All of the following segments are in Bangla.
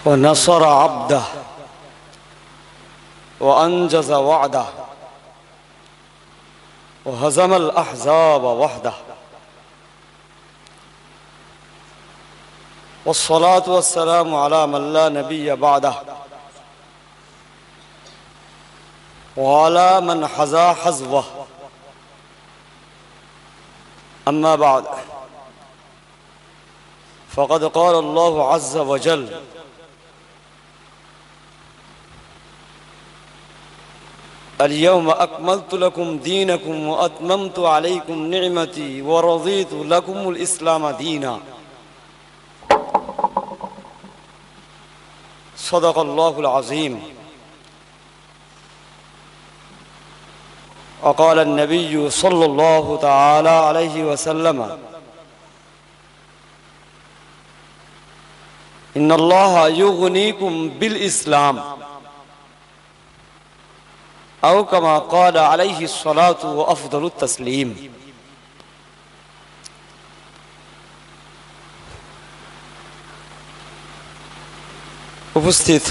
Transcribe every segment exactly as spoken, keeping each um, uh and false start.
ونصر عبده وأنجز وعده وهزم الأحزاب وحده والصلاة والسلام على من لا نبي بعده وعلى من حزا حزوه أما بعد فقد قال الله عز وجل اليوم أكملت لكم دينكم وأتممت عليكم نعمتي ورضيت لكم الإسلام دينا صدق الله العظيم وقال النبي صلى الله تعالى عليه وسلم إن الله يغنيكم بالإسلام أو كما قال عليه الصلاة وأفضل التسليم উপস্থিত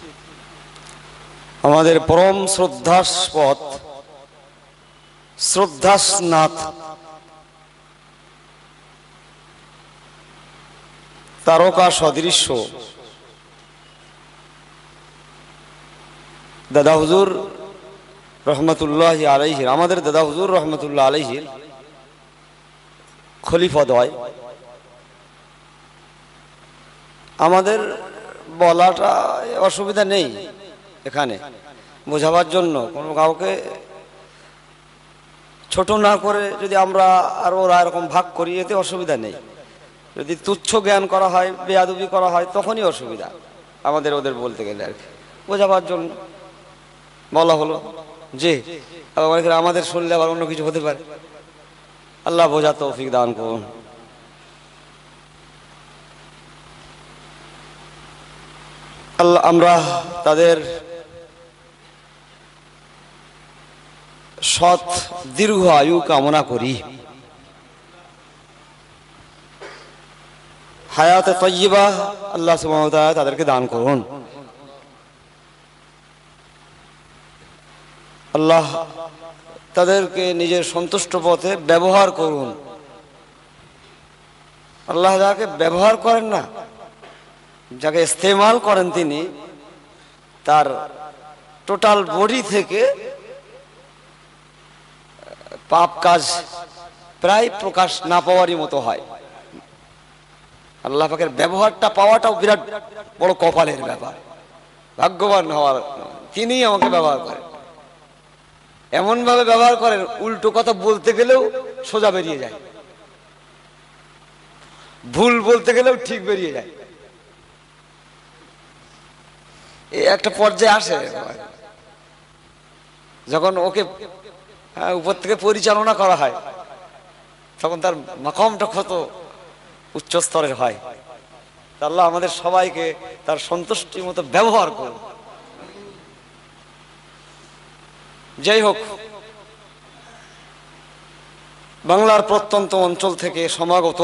আমাদের পরম শ্রদ্ধাস্পদ শ্রদ্ধাস্নাত তারকা সদৃশ্য দাদা হুজুর রহমতুল্লাহ আলাইহির আমাদের দাদা হুজুর রহমতুল্লাহ আলাইহির খলিফাদ্বয় আমাদের বলাটা অসুবিধা নেই, এখানে বোঝাবার জন্য কোনো কাউকে ছোট না করে যদি আমরা আর ওরা এরকম ভাগ করি এতে অসুবিধা নেই। যদি তুচ্ছ জ্ঞান করা হয়, বেয়াদবি করা হয়, তখনই অসুবিধা আমাদের ওদের বলতে গেলে আর কি, বোঝাবার জন্য বলা হলো। যে আবার আমাদের শুনলে আবার অন্য কিছু হতে পারে, আল্লাহ বোঝা তৌফিক দান করুন। আল্লাহ আমরা তাদের সৎ দীর্ঘ আয়ু কামনা করি, হায়াতে তাইয়্যিবা আল্লাহ সুবহানাহু ওয়া তাআলা তাদেরকে দান করুন। আল্লাহ তাদেরকে নিজের সন্তুষ্ট পথে ব্যবহার করুন। আল্লাহ যাকে ব্যবহার করেন না, যাকে ইস্তেমাল করেন, তিনি তার টোটাল বডি থেকে পাপ কাজ প্রায় প্রকাশ না পাওয়ারই মতো হয়। আল্লাহ পাকের ব্যবহারটা পাওয়াটাও বিরাট বড় কপালের ব্যাপার, ভাগ্যবান হওয়ার। তিনি আমাকে ব্যবহার করেন, এমন ভাবে ব্যবহার করেন উল্টো কথা বলতে গেলেও সোজা বেরিয়ে যায়, ভুল বলতে গেলেও ঠিক বেরিয়ে যায়। এই একটা পর্যায়ে আসে যখন ওকে উপর থেকে পরিচালনা করা হয়, তখন তার মাকামটা কত উচ্চ স্তরের হয়। আল্লাহ আমাদের সবাইকে তার সন্তুষ্টির মতো ব্যবহার করুন। যাই হোক, বাংলার প্রত্যন্ত অঞ্চল থেকে সমাগত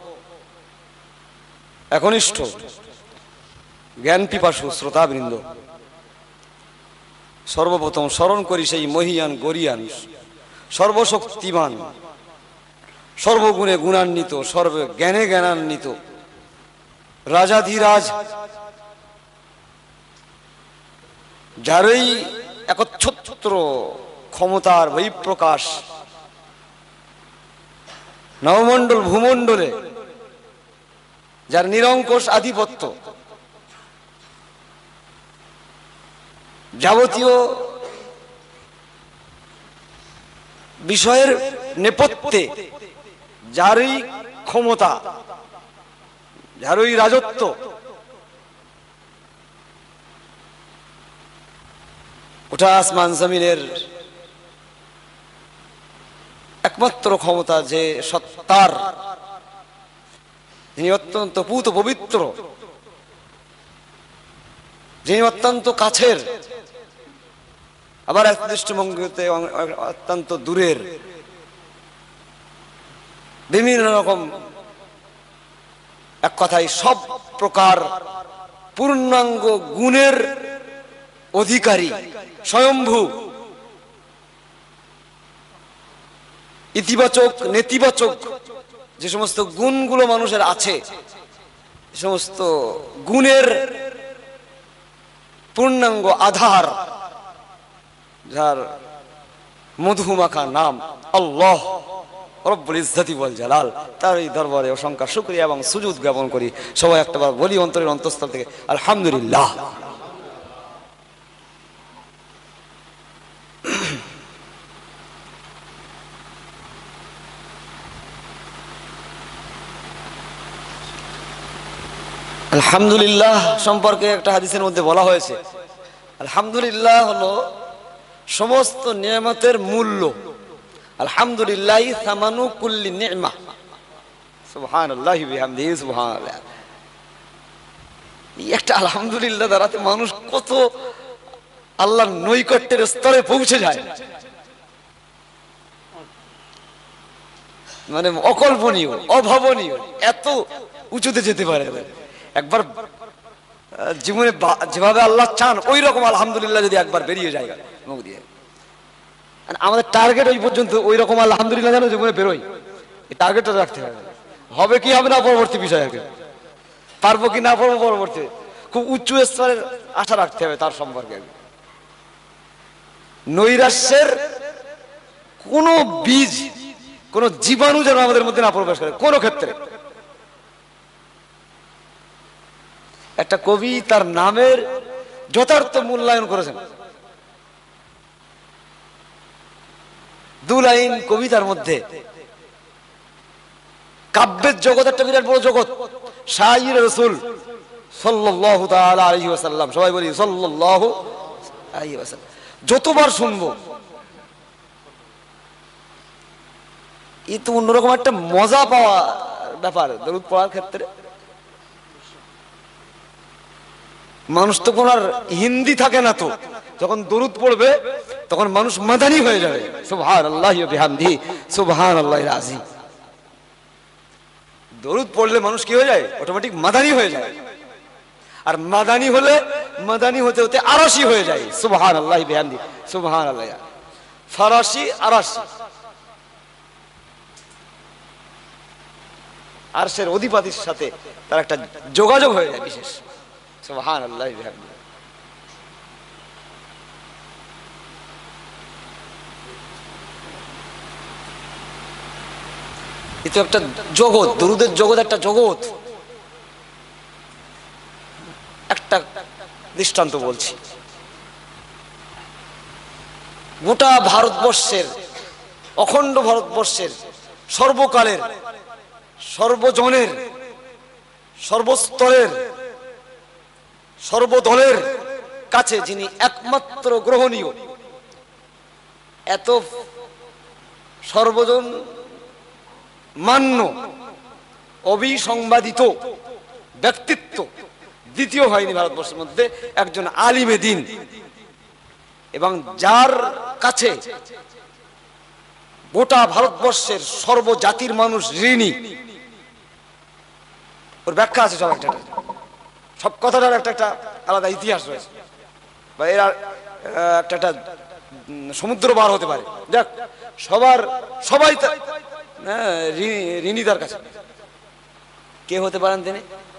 একনিষ্ঠ জ্ঞান পিপাসু শ্রোতাবৃন্দ, সর্বপ্রথম স্মরণ করি সেই মহিয়ান গরিয়ান সর্বশক্তিমান সর্বগুণে গুণান্বিত সর্ব জ্ঞানে জ্ঞানান্বিত রাজাধিরাজ, যারই একচ্ছত্র ক্ষমতার বহিঃপ্রকাশ নবমণ্ডল ভূমণ্ডলে, যার নিরঙ্কুশ আধিপত্য, যাবতীয় বিষয়ের নেপথ্যে যারই ক্ষমতা, যারই রাজত্ব, ওটা আসমান জমিনের একমাত্র ক্ষমতা, যে সত্তার, যিনি অত্যন্ত পূত পবিত্র, যিনি অত্যন্ত কাছের, আবার এক দৃষ্টিভঙ্গিতে অত্যন্ত দূরের, বিভিন্ন রকম, এক কথায় সব প্রকার পূর্ণাঙ্গ গুণের অধিকারী, স্বয়ম্ভু, ইতিবাচক নেতিবাচক যে সমস্ত গুণগুলো মানুষের আছে, সমস্ত গুণের পূর্ণাঙ্গ আধার, যার মধুমাখা নাম আল্লাহ রব্বুল ইজ্জতি ওয়াল জালাল, তার এই দরবারে অসংখ্য শুকরিয়া এবং সুজুদ জ্ঞাপন করি। সবাই একটাবার বলি অন্তরের অন্তঃস্থল থেকে আলহামদুলিল্লাহ। আলহামদুলিল্লাহ সম্পর্কে একটা হাদিসের মধ্যে বলা হয়েছে, আলহামদুলিল্লাহ হলো সমস্ত নিয়ামতের মূল্য। আলহামদুলিল্লাহ সামানু কুল্লি নি'মা, সুবহানাল্লাহি বিহামদিহি সুবহানাল্লাহ। এই একটা আলহামদুলিল্লাহ দ্বারাতে মানুষ কত আল্লাহর নৈকট্যের স্তরে পৌঁছে যায়, মানে অকল্পনীয়, অভাবনীয়, এত উঁচুতে যেতে পারে। একবার জীবনে যেভাবে আল্লাহ চান ওই রকম আলহামদুলিল্লাহ যদি একবার বেরিয়ে যায় মুখ দিয়ে, আমাদের টার্গেট ওই পর্যন্ত ওই রকম আলহামদুলিল্লাহ যেন জীবনে বেরোয়, এই টার্গেটটা রাখতে হবে। হবে কি হবে না পরবর্তী বিষয়, আগে পারবো কি না পারবো পরবর্তী, খুব উচ্চ স্তরের আশা রাখতে হবে তার সম্পর্কে। নৈরাশ্যের কোন বীজ, কোন জীবাণু যেন আমাদের মধ্যে না প্রবেশ করে কোন ক্ষেত্রে। একটা কবি তার নামের যথার্থ মূল্যায়ন করেছেন, দু লাইন কবিতার মধ্যে। কাব্যের জগৎ একটা বিরাট বড় জগৎ, শায়র রাসূল সাল্লাল্লাহু তাআলা আলাইহি ওয়াসাল্লাম, সবাই বলি সাল্লাল্লাহু আলাইহি ওয়াসাল্লাম। যতবার শুনবো এই তো অন্যরকম একটা মজা পাওয়া ব্যাপার দরুদ পড়ার ক্ষেত্রে। মানুষ তো কোন আর হিন্দি থাকে না, তো যখন দরুদ পড়বে তখন মানুষ মাদানী হয়ে যাবে। সুবহানাল্লাহি ওয়া বিহামদিহি সুবহানাল্লাহিল আযীম। দরুদ পড়লে মানুষ কি হয়ে যায়? অটোমেটিক মাদানী হয়ে যায়। আর মাদানী হলে মাদানী হতে হতে আরশি হয়ে যায়। সুবহানাল্লাহি বিহামদিহি সুবহানাল্লাহ। ফরাসি আরশি, আরশের অধিপতির সাথে তার একটা যোগাযোগ হয়ে যায় বিশেষ। সুবহানাল্লাহি বিহামদিহি। এটা একটা জগৎ, দরুদের জগৎ একটা জগৎ। একটা দৃষ্টান্ত বলছি, গোটা ভারতবর্ষের, অখণ্ড ভারতবর্ষের সর্বকালের, সর্বজনের, সর্বস্তরের, সর্বদলের কাছে যিনি একমাত্র গ্রহণীয়, এত সর্বজন মান্য অবিসংবাদিত ব্যক্তিত্ব দ্বিতীয় হয়নি ভারতবর্ষের মধ্যে, একজন আলিমে দ্বীন, এবং যার কাছে গোটা ভারতবর্ষের সর্বজাতির মানুষ ঋণী। ওর ব্যাখ্যা আছে সব, একটা সব কথাটার একটা একটা আলাদা ইতিহাস রয়েছে, বা এর একটা একটা সমুদ্র পার হতে পারে। যাক, সবার সবাই ঋণী তার কাছে। কে হতে পারেন তিনি?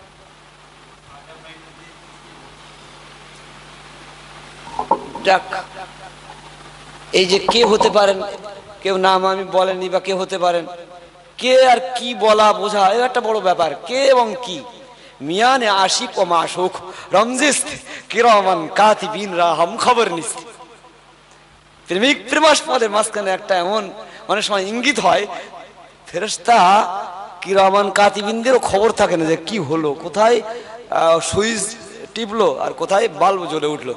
যাক, এই যে কে হতে পারেন, কেউ নাম আমি বলেনি, বা কে হতে পারেন, কে আর কি বলা বোঝা এ একটা বড় ব্যাপার। কে এবং কি, মিয়ানে আশিক ও মাশুক রমজিস্ত কিরামান কাতিবিন রাহাম খবর নিস্ত। প্রেমিক প্রেমাস্পদের মাঝখানে একটা এমন অনেক সময় ইঙ্গিত হয়, ফেরেশতা কিরামান কাতিবিনদেরও খবর থাকে না যে কি হলো, কোথায় সুইচ টিপলো আর কোথায় বাল্ব জ্বলে উঠলো।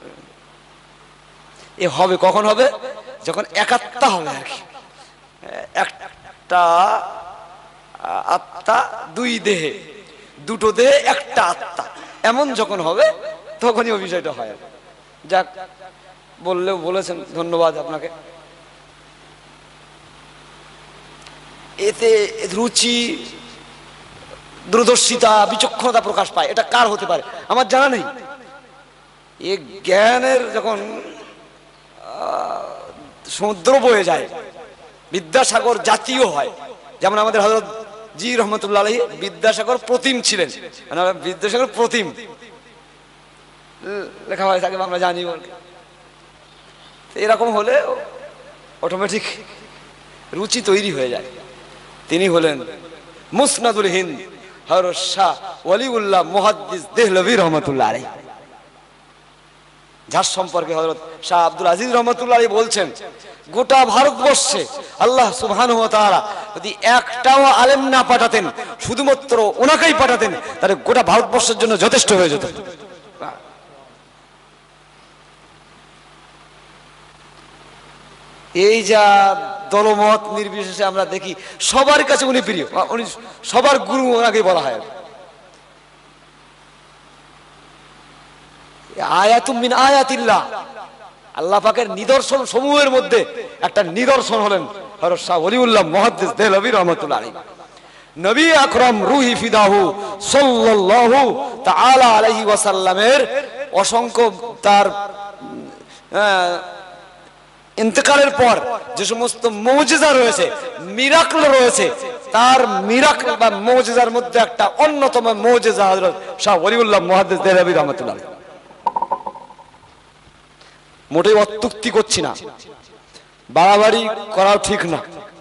এ হবে কখন হবে? যখন একাত্মা হবে আর কি, একটা আত্মা দুই দেহে, দুটো দেহে একটা আত্মা, এমন যখন হবে তখনই ওই বিষয়টা হয়। যাক, বললেও বলেছেন, ধন্যবাদ আপনাকে। এতে রুচি দূরদর্শিতা, বিচক্ষণতা প্রকাশ পায়। এটা কার হতে পারে আমার জানা নেই। এ জ্ঞানের যখন সমুদ্র বয়ে যায়, বিদ্যাসাগর জাতীয় হয়, যেমন আমাদের হযরত জি রহমতুল্লাহ আলাইহি বিদ্যাসাগর প্রতিম ছিলেন, মানে বিদ্যাসাগর প্রতিম লেখা হয় থাকে আমরা জানি। এরকম হলে অটোমেটিক রুচি তৈরি হয়ে যায়। তিনি হলেন মুসনাদুল হিন্দ হযরত শাহ ওয়ালিউল্লাহ মুহাদ্দিস দেহলভী রহমতুল্লাহ আলাইহি, যার সম্পর্কে হযরত শাহ আব্দুল আজিজ রহমতুল্লাহ আলাইহি বলছেন, গোটা ভারতবর্ষে আল্লাহ সুবহানাহু ওয়া তাআলা যদি একটাও আলেম না পাঠাতেন, শুধুমাত্র ওনাকেই পাঠাতেন, তাহলে গোটা ভারতবর্ষের জন্য যথেষ্ট হয়ে যেত। এই যা দলমত নির্বিশেষে আমরা দেখি, সবার কাছে উনি প্রিয়, উনি সবার গুরু ওনাকে বলা হয়। আয়াতুম মিন আয়াতিল্লাহ, আল্লাহ পাকের নিদর্শন সমূহের মধ্যে একটা নিদর্শন হলেন হযরত শাহ ওলিউল্লাহ মুহাদ্দিস দেহলভী রাহমাতুল্লাহ আলাইহি। নবী আকরাম রূহি ফিদাহু সাল্লাল্লাহু তাআলা আলাইহি ওয়াসাল্লামের অসংখ্য তার ইন্তেকালের পর যে সমস্ত মুজিজা রয়েছে, মিরাকল রয়েছে, তার মিরাকল বা মুজিজার মধ্যে একটা অন্যতম মুজিজা হযরত শাহ ওলিউল্লাহ মুহাদ্দিস দেহলভী রাহমাতুল্লাহ আলাইহি। মোটেই অত্যুক্তি করছি না, বাড়াবাড়ি করাও ঠিক না,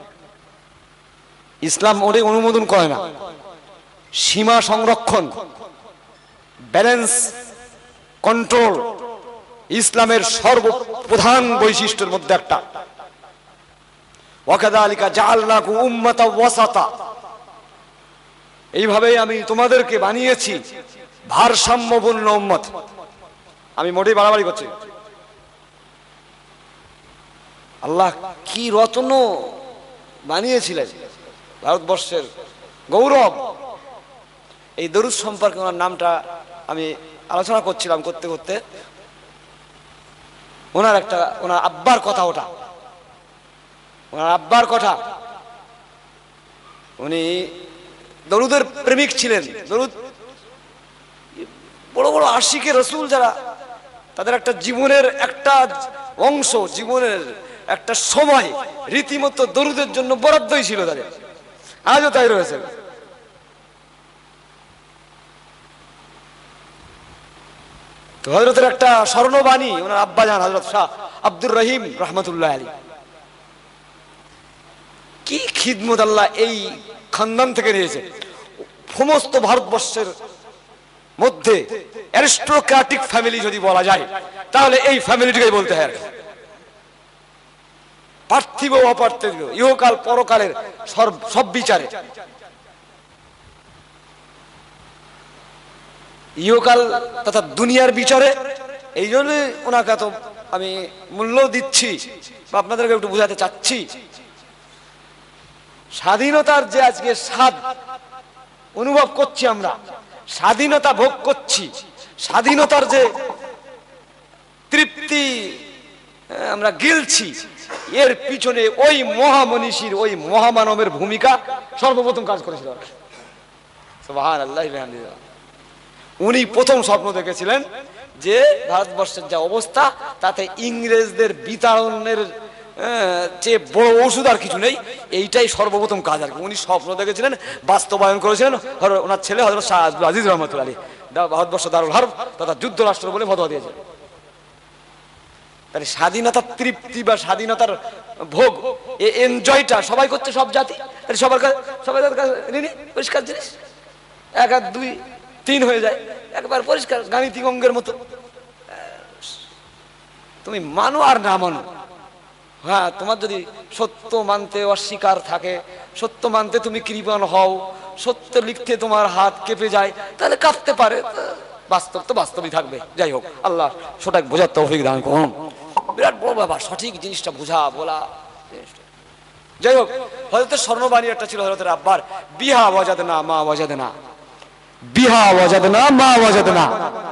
ইসলাম মোটেই অনুমোদন করে না। সীমা সংরক্ষণ, ব্যালেন্স, কন্ট্রোল ইসলামের সর্বপ্রধান বৈশিষ্ট্যের মধ্যে একটা। ওয়াকাযালিকা জাআলনাকুম উম্মাতাও ওয়াসাতা, এইভাবেই আমি তোমাদেরকে বানিয়েছি ভারসাম্যপূর্ণ উম্মত। আমি মোটেই বাড়াবাড়ি করছি। আল্লাহ কি রত্ন বানিয়েছিলেন, ভারতবর্ষের গৌরব। এই দরুদ সম্পর্কে ওনার নামটা আমি আলোচনা করছিলাম, করতে করতে ওনার একটা ওনার আব্বার কথা, ওটা ওনার আব্বার কথা। উনি দরুদের প্রেমিক ছিলেন। দরুদ বড় বড় আশিকে রসুল যারা, তাদের একটা জীবনের একটা অংশ, জীবনের একটা সময় রীতিমতো দরুদের জন্য বরাদ্দই ছিল তাদের, আজও তাই রয়েছে। তো হযরতের একটা স্বর্ণবাণী, ওনার আব্বা জান হযরত শাহ আব্দুর রহিম রহমতুল্লাহ আলী, কি খিদমত আল্লাহ এই খানদান থেকে নিয়েছে। সমস্ত ভারতবর্ষের মধ্যে অ্যারিস্টোক্র্যাটিক ফ্যামিলি যদি বলা যায়, তাহলে এই ফ্যামিলিটিকেই বলতে হয়। পার্থিব অপার্থিব, ইহকাল পরকালের সব বিচারে, ইহকাল তথা দুনিয়ার বিচারে। এই জন্য ওনাকে এত আমি মূল্য দিচ্ছি বা আপনাদেরকে একটু বোঝাতে চাচ্ছি। স্বাধীনতার যে আজকে স্বাদ অনুভব করছি আমরা, স্বাধীনতা ভোগ করছি, স্বাধীনতার যে তৃপ্তি আমরা গিলছি, এর পিছনে ওই মহামনীষীর, ওই মহামানবের ভূমিকা সর্বপ্রথম কাজ করেছিল। সুবহানাল্লাহ। উনি প্রথম স্বপ্ন দেখেছিলেন যে ভারতবর্ষের যা অবস্থা, তাতে ইংরেজদের বিতাড়নের চেয়ে বড় ওষুধ আর কিছু নেই, এইটাই সর্বপ্রথম কাজ। আর উনি স্বপ্ন দেখেছিলেন, বাস্তবায়ন করেছিলেন ওনার ছেলে হযরত শাহ আব্দুল আজিজ রহমতুল্লাহ আলী, ভারতবর্ষ দারুল হারব তথা যুদ্ধ রাষ্ট্র বলে ফতোয়া দিয়েছেন। তাহলে স্বাধীনতার তৃপ্তি বা স্বাধীনতার ভোগ, এই এনজয়টা সবাই করছে, সব জাতি। তাহলে সবার কাছে, সবাই পরিষ্কার জিনিস, এক আর দুই তিন হয়ে যায়, একবার পরিষ্কার গাণিতিক অঙ্গের মতো। তুমি মানো আর না মানো, হ্যাঁ, তোমার যদি সত্য মানতে অস্বীকার থাকে, সত্য মানতে তুমি কৃপণ হও, সত্য লিখতে তোমার হাত কেঁপে যায়, তাহলে কাঁপতে পারে, বাস্তব তো বাস্তবই থাকবে। যাই হোক, আল্লাহ সঠিক বোঝার তৌফিক দান করুন। বিরাট বড় ব্যাপার সঠিক জিনিসটা বোঝা, বলা। যাই হোক, হযরতের স্বর্ণবাণী একটা ছিল হযরতের আব্বার, বিহা ওয়াজাদনা মা ওয়াজাদনা, বিহা ওয়াজাদনা মা ওয়াজাদনা।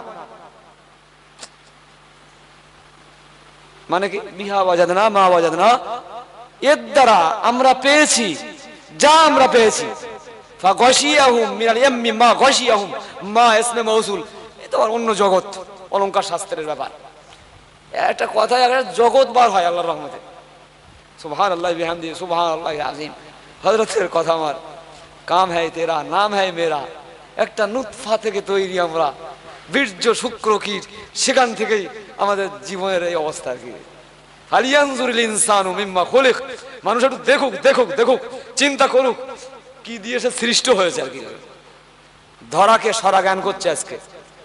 মানে কি? বিহা ওয়াজাদনা মা ওয়াজাদনা, এর দ্বারা আমরা পেয়েছি যা আমরা পেয়েছি, ফাগাশিয়াহুম মিনাল ইয়াম্মি মা গাশিয়াহুম, মা ইসমে মৌসুল, এটা অন্য জগৎ, অলংকার শাস্ত্রের ব্যাপার। একটা কথায় একটা জগৎ বার হয় আল্লাহর রহমতে। সুবহানাল্লাহি বিহামদি সুবহানাল্লাহি আযীম। হযরতের কথা আমার, কাম হ্যায় তেরা নাম হ্যায় মেরা, একটা নুতফা থেকে তৈরি আমরা, বীর্য শুক্র কীট, সেখান থেকেই আমাদের জীবনের এই অবস্থা আর কি। ফালিয়ানজুরিল ইনসানু মিম্মা খুলিক, মানুষ একটু দেখুক দেখুক দেখুক, চিন্তা করুক কি দিয়ে সে সৃষ্ট হয়েছে আর কি। ধরাকে সরা জ্ঞান করছে আজকে।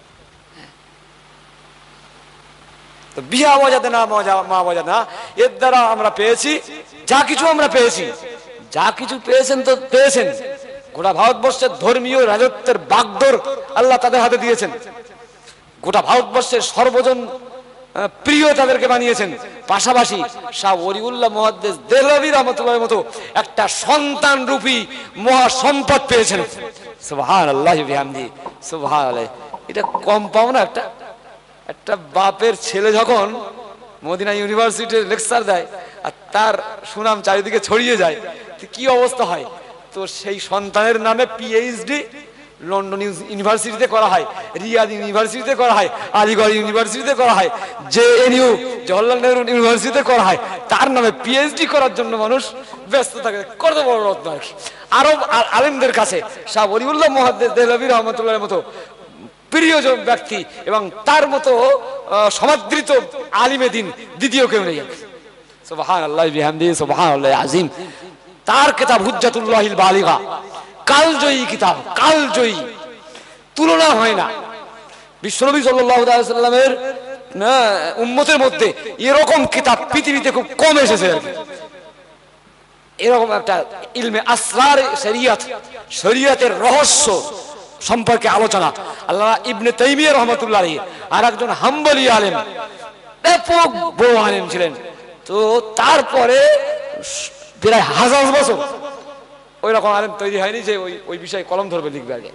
তো বিহা মজাতে না মজা মা মজা না, এর দ্বারা আমরা পেয়েছি যা কিছু আমরা পেয়েছি, যা কিছু পেয়েছেন তো পেয়েছেন। গোটা ভারতবর্ষের ধর্মীয় রাজত্বের বাগডোর আল্লাহ তাদের হাতে দিয়েছেন। গোটা ভারতবর্ষের সর্বজন প্রিয় তাদেরকে বানিয়েছেন। পাশাপাশি শাহ ওলিউল্লাহ মুহাদ্দিস দেহলভী রহমাতুল্লাহর মতো একটা সন্তান রূপী মহা সম্পদ পেয়েছেন। সুবহানাল্লাহি বিহামদি সুবহানাল্লাহ। এটা কম পাও না? একটা একটা বাপের ছেলে যখন মদিনা ইউনিভার্সিটির লেকচার দেয় আর তার সুনাম চারিদিকে ছড়িয়ে যায়, কি অবস্থা হয়? তো সেই সন্তানের নামে পিএইচডি লন্ডন ইউনিভার্সিটিতে করা হয়, রিয়াদ ইউনিভার্সিটিতে করা হয়, আলিগড় ইউনিভার্সিটিতে করা হয়, জেএনইউ জওহরলাল নেহরু ইউনিভার্সিটিতে করা হয়। তার নামে পিএইচডি করার জন্য মানুষ ব্যস্ত থাকে। কত বড় রত্ন আর কি। আরব আলেমদের কাছে শাহ ওলিউল্লাহ মুহাদ্দিস দেহলভী রহমাতুল্লাহর মতো প্রিয়জন ব্যক্তি এবং তার মতো সমাদৃত আলিমে দিন দ্বিতীয় কেউ নেই। সুবহানাল্লাহি বিহামদিহি সুবহানাল্লাহি আযীম। তার কিতাব হুজ্জাতুল্লাহিল বালিগা, কালজয়ী কিতাব, কালজয়ী, তুলনা হয় না। বিশ্বনবী সাল্লাল্লাহু আলাইহি সাল্লামের উম্মতের মধ্যে এরকম কিতাব পৃথিবীতে খুব কম এসেছে আর কি। এরকম একটা ইলমে আসরার শরিয়ত, শরিয়তের রহস্য সম্পর্কে আলোচনা। আল্লাহ ইবনে তাইমিয়া রাহমাতুল্লাহ আলাইহি আর একজন হাম্বলি আলেম, ব্যাপক বড় আলেম ছিলেন। তো তারপরে প্রায় হাজার বছর ওই রকম আলেম তৈরি হয়নি যে ওই ওই বিষয়ে কলম ধরবে, লিখবে আগে।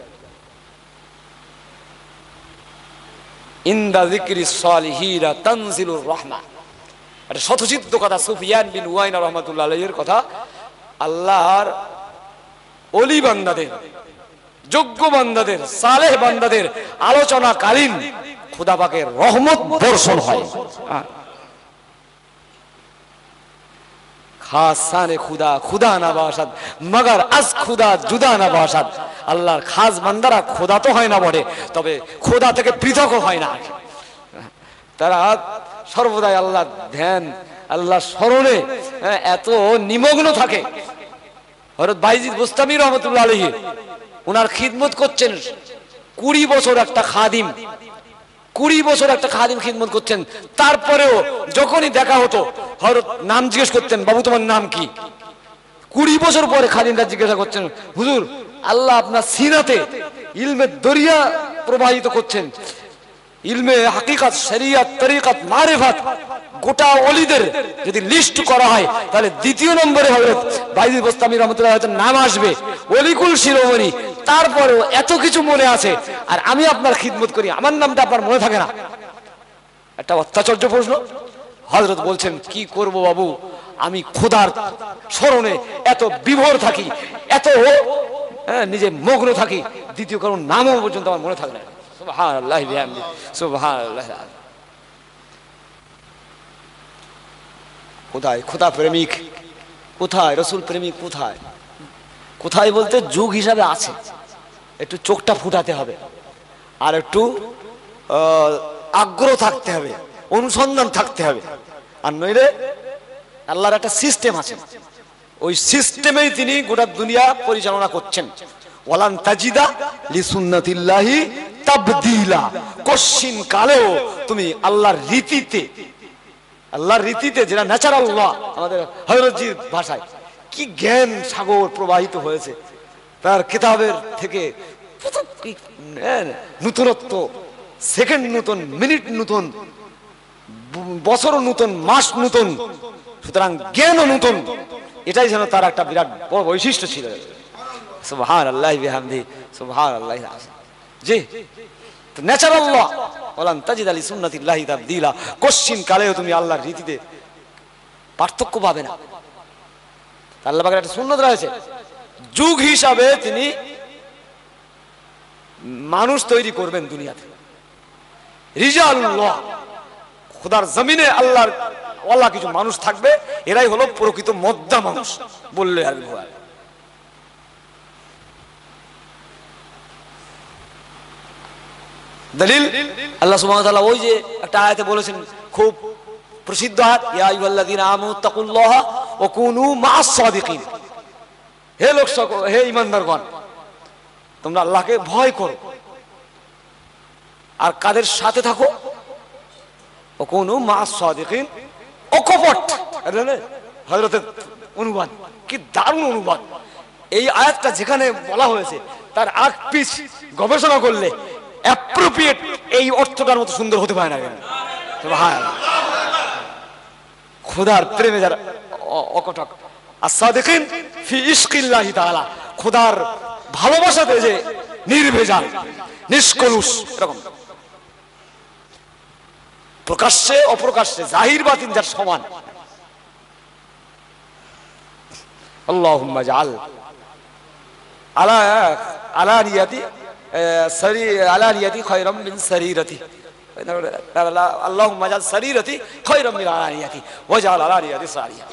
ইনদা যিকরি সালিহিনা তানজিলুর রাহমা, এটা শতসিদ্ধ কথা। সুফিয়ান বিন উয়াইনা রাহমাতুল্লাহ আলাইহির কথা। আল্লাহর ওলি বান্দাদের, যোগ্য বান্দাদের, সালেহ বান্দাদের আলোচনাকালীন খোদা পাকের রহমত বর্ষণ হয়। খাসানে খুদা খুদা না বাসাদ মগর আজ খুদা জুদা না বাসাদ। আল্লাহর খাস বান্দারা খোদা তো হয় না বটে, তবে খোদা থেকে পৃথকও হয় না। তারা সর্বদাই আল্লাহ ধ্যান, আল্লাহ স্মরণে এত নিমগ্ন থাকে। হযরত বাইজিদ বুস্তামি রহমাতুল্লাহ আলাইহি উনার খিদমত করছেন কুড়ি বছর একটা খাদিম, কুড়ি বছর একটা খাদিম খিদমত করছেন। তারপরেও যখনই দেখা হতো হযরত নাম জিজ্ঞেস করতেন, বাবু তোমার নাম কি? কুড়ি বছর পরে খাদিমরা জিজ্ঞাসা করছেন, হুজুর আল্লাহ আপনার সিনাতে ইলমে দরিয়া প্রবাহিত করছেন, ইলমে হাকিকাত, শরিয়ত, তরিকাত, মারিফাত, গোটা ওলিদের যদি লিস্ট করা হয় তাহলে দ্বিতীয় নম্বরে হযরত বাইজিদ বুস্তামি রাহমাতুল্লাহ আলাইহির নাম আসবে, ওলিকুল শিরোমণি। তারপরেও এত কিছু মনে আছে আর আমি আপনার খিদমত করি, আমার নামটা আপনার মনে থাকে না। একটা অত্যাশ্চর্য প্রশ্ন। হযরত বলছেন, কি করব বাবু, আমি খোদার স্মরণে এত বিভোর থাকি, এত নিজে মগ্ন থাকি, দ্বিতীয় কারণ নামও পর্যন্ত আমার মনে থাকে না। সুবহানাল্লাহি বিহামদিহি সুবহানাল্লাহ। কোথায় খোদা প্রেমিক, কোথায় রসুল প্রেমিক, কোথায় কোথায় বলতে যুগ হিসাবে আছে। একটু চোখটা ফুটাতে হবে আর একটু আগ্রহ থাকতে হবে, অনুসন্ধান থাকতে হবে। আর নইলে আল্লাহর একটা সিস্টেম আছে, ওই সিস্টেমেই তিনি গোটা দুনিয়া পরিচালনা করছেন। ওয়ালান তাজিদা লিসুন্নাতিল্লাহি তাবদীলা, কশিন কালেও তুমি আল্লাহর রীতিতে, আল্লাহর রীতিতে যেটা ন্যাচারাল ল, আমাদের হযরতজির ভাষায় কি জ্ঞান সাগর প্রবাহিত হয়েছে তার কিতাবের থেকে। নতুনত্ব, সেকেন্ড নতুন, মিনিট নতুন, বছর নতুন, মাস নতুন, সুতরাং জ্ঞানও নতুন। এটাই যেন তার একটা বিরাট বড় বৈশিষ্ট্য ছিল। সুবহানাল্লাহি বিহামদিহি সুবহানাল্লাহি আযীম। জি, ন্যাচারাল ল, ওয়ালান তাজিদা লিসুন্নাতিল্লাহি তাবদীলা, কশিন কালেও তুমি আল্লাহর রীতিতে পার্থক্য পাবে না। আল্লাহ পাকের একটা সুন্নাত রয়েছে, যুগ হিসাবে তিনি মানুষ তৈরি করবেন দুনিয়াতে, রিজালুল্লাহ, খোদার জমিনে আল্লাহর আল্লাহ কিছু মানুষ থাকবে, এরাই হলো প্রকৃত মদ্দা মানুষ বললে আর ভয়। দলিল আল্লাহ সুবহানাহু ওয়া তাআলা ওই যে একটা আয়াতে বলেছেন, খুব প্রসিদ্ধ আয়াত, ইয়া আইয়ুহাল্লাযীনা আমানু তাকুল্লাহা ওয়া কুনু মা'আস সাদিকিন, হে লোক সকল, হে ঈমানদারগণ, তোমরা আল্লাহকে ভয় করো আর কাদের সাথে থাকো, ওয়া কুনু মা'আস সাদিকিন, অকপট। হযরতের অনুবাদ কি দারুণ অনুবাদ। এই আয়াতটা যেখানে বলা হয়েছে তার আগ পিছ গবেষণা করলে অ্যাপ্রোপ্রিয়েট এই অর্থটার মতো সুন্দর হতে পারে না কেন? সুবহানাল্লাহ। খোদার প্রেমে যারা অকটক, as-সাদিকিন ফি ইশকিল্লাহি তাআলা, খোদার ভালোবাসাতে যে নির্ভেজাল নিষ্কলুষ, এরকম প্রকাশ্যে অপ্রকাশ্যে জাহির বাতিন যার সমান। আল্লাহুম্মা জাআল আলা আলানিয়াতি সারি আলানিয়াতি খায়রাম মিন সারিরাতি, আল্লাহুম্মা জাআল সারিরাতি খায়রাম মিন আলানিয়াতি ওয়াজআল আলানিয়াতি সারিয়া।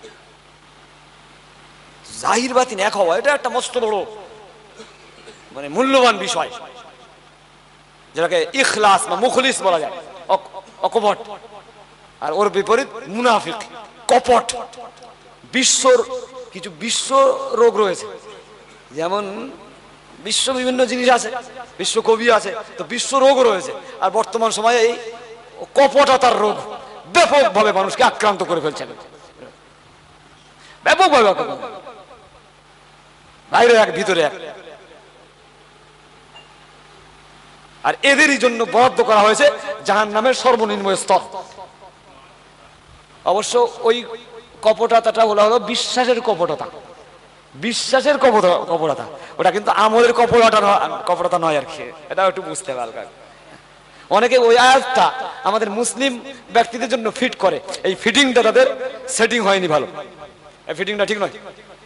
জাহির বাতিন এক হওয়া, এটা একটা মস্ত বড় মানে মূল্যবান বিষয়, যেটাকে ইখলাস বা মুখলিস বলা যায়, অকপট। আর ওর বিপরীত মুনাফিক, কপট। বিশ্বর কিছু বিশ্ব রোগ রয়েছে, যেমন বিশ্ব বিভিন্ন জিনিস আছে, বিশ্ব কবি আছে, তো বিশ্ব রোগ রয়েছে। আর বর্তমান সময়ে এই কপটতার রোগ ব্যাপকভাবে মানুষকে আক্রান্ত করে ফেলছে, ব্যাপকভাবে, বাইরে এক ভিতরে এক। আর এদেরই জন্য বরাদ্দ করা হয়েছে জাহান্নামের সর্বনিম্ন স্তর। অবশ্য ওই কপটতাটা হলো হলো বিশ্বাসের কপটতা, বিশ্বাসের কপটতা, ওটা কিন্তু আমলের কপটতা কপটতা নয় আর কি, এটা একটু বুঝতে পারবে। অনেকে ওই আয়াতটা আমাদের মুসলিম ব্যক্তিদের জন্য ফিট করে, এই ফিটিংটা তাদের সেটিং হয়নি ভালো, এই ফিটিংটা ঠিক নয়।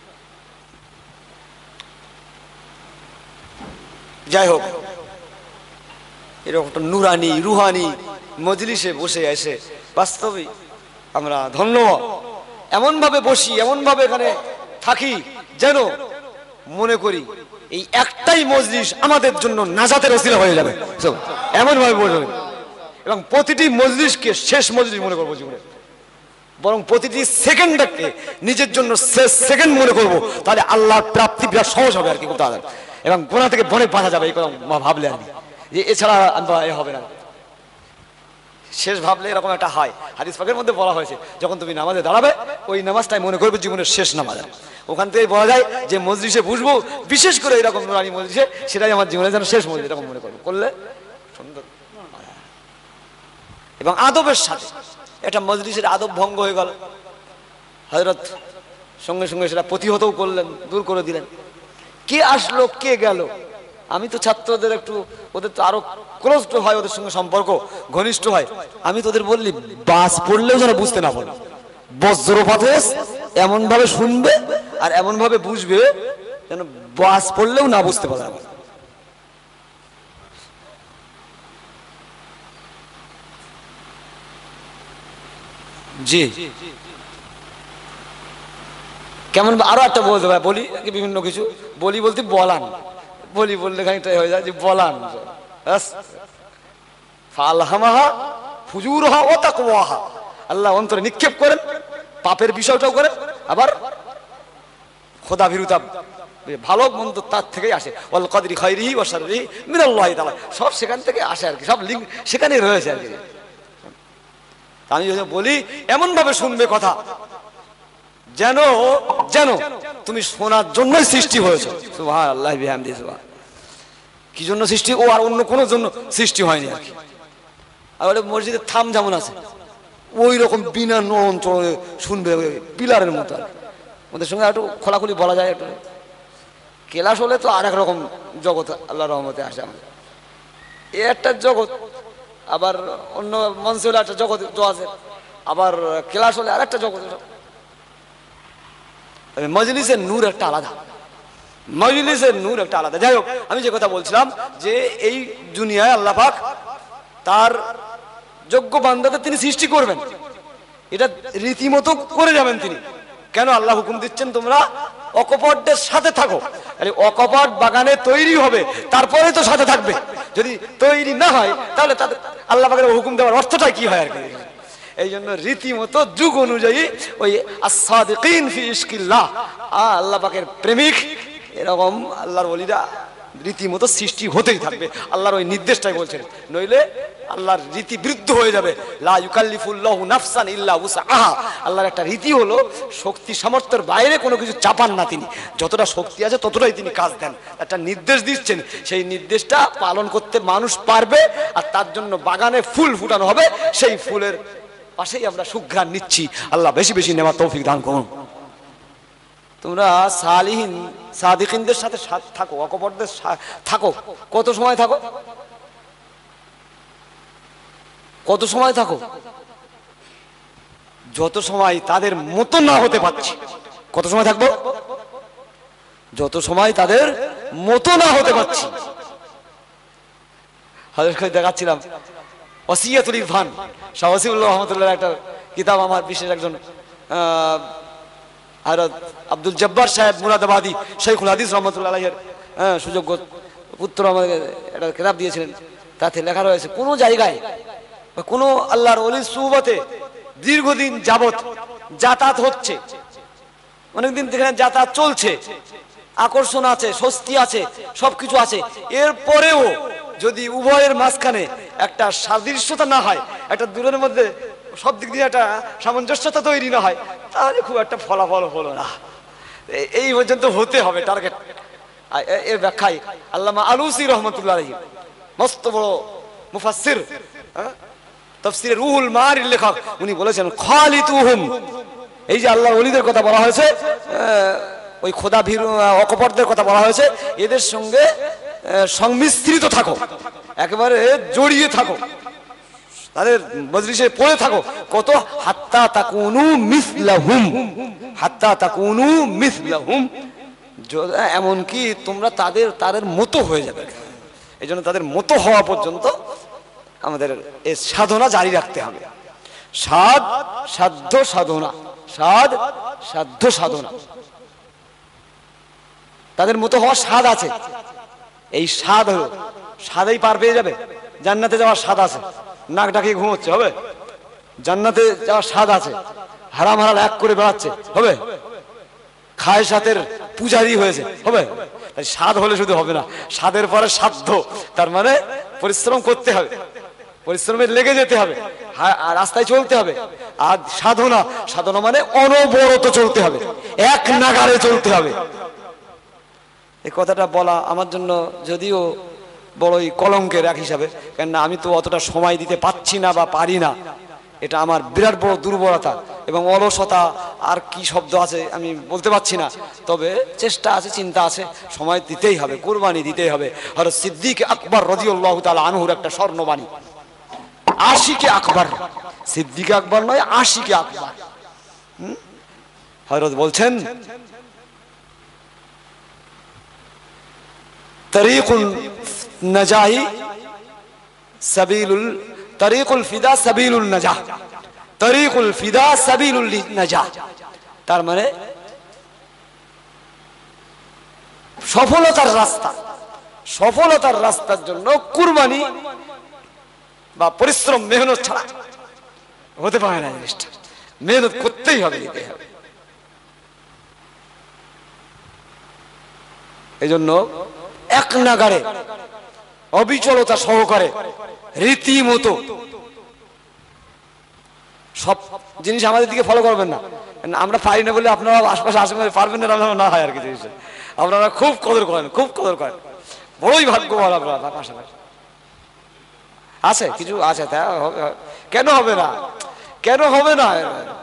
যাই হোক, এরকম একটা নুরানি রুহানি মজলিসে বসে এসে বাস্তবে আমরা ধন্য, এমন ভাবে বসি, এমন ভাবে এখানে থাকি যেন মনে করি এই একটাই মজলিস আমাদের জন্য নাজাতের ওসিলা হয়ে যাবে, এমন ভাবে বসবে। এবং প্রতিটি মজলিসকে শেষ মজলিস মনে করবো জীবনে, বরং প্রতিটি সেকেন্ডটাকে নিজের জন্য শেষ সেকেন্ড মনে করবো, তাহলে আল্লাহর প্রাপ্তি বিরাট সহজ হবে আর কি, করতে হবে। এবং গোনা থেকে বনে বাঁচা যাবে, এই কথা ভাবলে আর কি, যে এছাড়া এ হবে না। শেষ ভাবলে এরকম একটা হয়, হাদিস পাকের মধ্যে বলা হয়েছে, যখন তুমি নামাজে দাঁড়াবে ওই নামাজটাই মনে করবে জীবনের শেষ নামাজ। ওখান থেকে বলা যায় যে মজলিসে বুঝবো, বিশেষ করে এরকম নুরানি মজলিসে, সেটাই আমার জীবনের যেন শেষ মজলিস, এরকম মনে করবো, করলে সুন্দর। এবং আদবের সাথে এটা মজলিসের আদব ভঙ্গ হয়ে গেল, হযরত সঙ্গে সঙ্গে সেটা প্রতিহতও করলেন, দূর করে দিলেন। কে আসলো কে গেল, আমি তো ছাত্রদের একটু, ওদের তো আরো ক্লোজ হয়, ওদের সঙ্গে সম্পর্ক ঘনিষ্ঠ হয়, আমি তোদের বললি বাস পড়লেও যেন বুঝতে না পারে, বজ্রপাত এমন ভাবে শুনবে আর এমন ভাবে বুঝবে যেন বাস পড়লেও না বুঝতে পারে। জি কেমন, আরো একটা বলতে পারে, বলি বিভিন্ন কিছু বলি বলতে বলান, বলি বললে খানিকটাই হয়ে যায় যে বলান। ফালহামাহা ফুজুরহা ওয়া তাকওয়াহা, আল্লাহ অন্তরে নিক্ষেপ করেন পাপের বিষয়টাও করেন, আবার খোদা ভীরুতা ভালো মন্দ তার থেকেই আসে, ওয়াল কদরি খাইরিহি ওয়া শাররিহি মিনাল্লাহি তাআলা, সব সেখান থেকে আসে আর কি, সব লিঙ্ক সেখানেই রয়েছে আর কি। আমি যদি বলি এমন ভাবে শুনবে কথা যেন যেন তুমি শোনার জন্যই সৃষ্টি হয়েছে। সুবহানাল্লাহি বিহামদিহি, সুবহান, কি জন্য সৃষ্টি, ও আর অন্য কোনো জন্য সৃষ্টি হয়নি আর কি। আর ওটা মসজিদের থাম যেমন আছে ওই রকম বিনা নরম চড়ে শুনবে, পিলারের মতো। ওদের সঙ্গে একটু খোলাখুলি বলা যায়, একটু কেলাস হলে তো আর এক রকম জগৎ আল্লাহর রহমতে আসে আমাদের, এ একটা জগৎ, আবার অন্য মঞ্চে হলে একটা জগৎ আছে, আবার ক্লাস হলে আর একটা জগৎ। মজলিসের নূর একটা আলাদা, মজলিসের নূর একটা আলাদা। যাই হোক, আমি যে কথা বলছিলাম যে এই দুনিয়ায় আল্লাহ পাক তার যোগ্য বান্দাদের তিনি সৃষ্টি করবেন, এটা রীতিমতো করে যাবেন তিনি। কেন আল্লাহ হুকুম দিচ্ছেন তোমরা অকপটদের সাথে থাকো, অকপট বাগানে তৈরি হবে তারপরে তো সাথে থাকবে। যদি তৈরি না হয় তাহলে তাদের আল্লাহ পাকের হুকুম দেওয়ার অর্থটা কি হয় আর কি। এই জন্য রীতিমতো যুগ অনুযায়ী ওই আস-সাদিকিন ফি ইশকিল্লাহ, আল্লাহ পাকের প্রেমিক এরকম আল্লাহর ওলিরা রীতিমতো সৃষ্টি হতেই থাকবে। আল্লাহর ওই নির্দেশটাই বলছেন, নইলে আল্লাহর রীতি বিরুদ্ধ হয়ে যাবে। লা ইউকাল্লিফুল্লাহু নাফসান ইল্লা উসআহা, আল্লাহর একটা রীতি হলো শক্তি সামর্থ্যের বাইরে কোনো কিছু চাপান না তিনি, যতটা শক্তি আছে ততটাই তিনি কাজ দেন। একটা নির্দেশ দিচ্ছেন, সেই নির্দেশটা পালন করতে মানুষ পারবে, আর তার জন্য বাগানে ফুল ফুটানো হবে, সেই ফুলের পাশেই আমরা সুঘ্রাণ নিচ্ছি। আল্লাহ বেশি বেশি নেওয়ার তৌফিক দান করুন। তোমরা সালিহিন সাদিকিনদের সাথে থাকো, অকপটদের থাকো। কত সময় থাকো? কত সময় থাকো? যত সময় তাদের মতো না হতে পারছি। কত সময় থাকবো? যত সময় তাদের মতো না হতে পারছি। হাজার করে দেখাচ্ছিলাম ওসিয়াতুল ইরফান, শাহ ওসিউল্লাহ রহমতুল্লাহ একটা কিতাব, আমার বিশেষ একজন আহ হযরত আব্দুল জব্বার সাহেব মুরাদাবাদী শাইখুল হাদিস রহমতুল্লাহ আলাইহির সুযোগ্য পুত্র আমাদের একটা কিতাব দিয়েছিলেন। তাতে লেখা রয়েছে কোনো জায়গায় কোনো আল্লাহর ওলির সুহবতে দীর্ঘদিন যাবত যাতায়াত হচ্ছে, অনেকদিন থেকে যাতায়াত চলছে, আকর্ষণ আছে, স্বস্তি আছে, সবকিছু আছে, এরপরেও যদি উভয়ের মাঝখানে একটা সাদৃশ্যতা না হয়, একটা দূরের মধ্যে সব দিক দিয়ে একটা সামঞ্জস্যতা তৈরি না হয়, তাহলে খুব একটা ফলাফল হলো না। এই পর্যন্ত হতে হবে টার্গেট। এর ব্যাখ্যায় আল্লামা আলুসি রহমতুল্লাহ আলাইহি, মস্ত বড় মুফাসসির, তাফসীরে রুহুল মানির লেখক, উনি বলেছেন খালিতুহুম, এই যে আল্লাহর ওলিদের কথা বলা হয়েছে, ওই খোদা ভীরু অকপটদের কথা বলা হয়েছে, এদের সঙ্গে সংমিশ্রিত থাকো, একেবারে জড়িয়ে থাকো, তাদের মজলিসে পড়ে থাকো। কত? হাত্তা তাকুনু মিসলাহুম, হাত্তা তাকুনু মিসলাহুম, এমনকি তোমরা তাদের তাদের মতো হয়ে যাবে। এই জন্য তাদের মতো হওয়া পর্যন্ত আমাদের এই সাধনা জারি রাখতে হবে। সাধ সাধ্য সাধনা, সাধ সাধ্য সাধনা, তাদের মতো হওয়ার স্বাদ আছে। এই স্বাদ হলো, স্বাদেই পার পেয়ে যাবে। জান্নাতে যাওয়ার স্বাদ আছে, নাক ডাকিয়ে ঘুমোচ্ছে হবে? জান্নাতে যাওয়ার স্বাদ আছে, হারাম হালাল এক করে বেড়াচ্ছে হবে? খায় সাথের পূজারি হয়েছে হবে? তাই স্বাদ হলে শুধু হবে না, স্বাদের পরে সাধ্য, তার মানে পরিশ্রম করতে হবে, পরিশ্রমে লেগে যেতে হবে, রাস্তায় চলতে হবে। আর সাধনা, সাধনা মানে অনবরত চলতে হবে, এক নাগারে চলতে হবে। এই কথাটা বলা আমার জন্য যদিও বড়ই কলঙ্কের এক হিসাবে, কেননা আমি তো অতটা সময় দিতে পাচ্ছি না বা পারি না, এটা আমার বিরাট বড় দুর্বলতা এবং অলসতা, আর কি শব্দ আছে আমি বলতে পারছি না। তবে চেষ্টা আছে, চিন্তা আছে, সময় দিতেই হবে, কুরবানি দিতেই হবে। হযরত সিদ্দিক আকবর রাদিয়াল্লাহু তাআলা আনহুর একটা স্বর্ণবাণী, আশিকে আকবর, সিদ্দিক আকবর নয়, আশিকে আকবর। হযরত বলছেন, তরিকুল নাজাহি সাবিলুল তরিকুল ফিদা সাবিলুল নাজাহ, তরিকুল ফিদা সাবিলুল নাজাহ, তার মানে সফলতার রাস্তা, সফলতার রাস্তার জন্য কুরবানি বা পরিশ্রম, মেহনত ছাড়া হতে পারে না। জিনিসটা মেহনত করতেই হবে, দিতে হবে। এই জন্য এক নাগারে অবিচলতা সহকারে রীতিমতো সব জিনিস আমাদের দিকে ফলো করবেন না। আমরা পারি না বলে আপনারা আশপাশে আশেপাশে পারবেন না, না হয় আর কি। জিনিস আপনারা খুব কদর করেন, খুব কদর করেন, বড়ই ভাগ্যবান আপনারা। পাশাপাশি আছে কিছু আছে, তা কেন হবে না, কেন হবে না?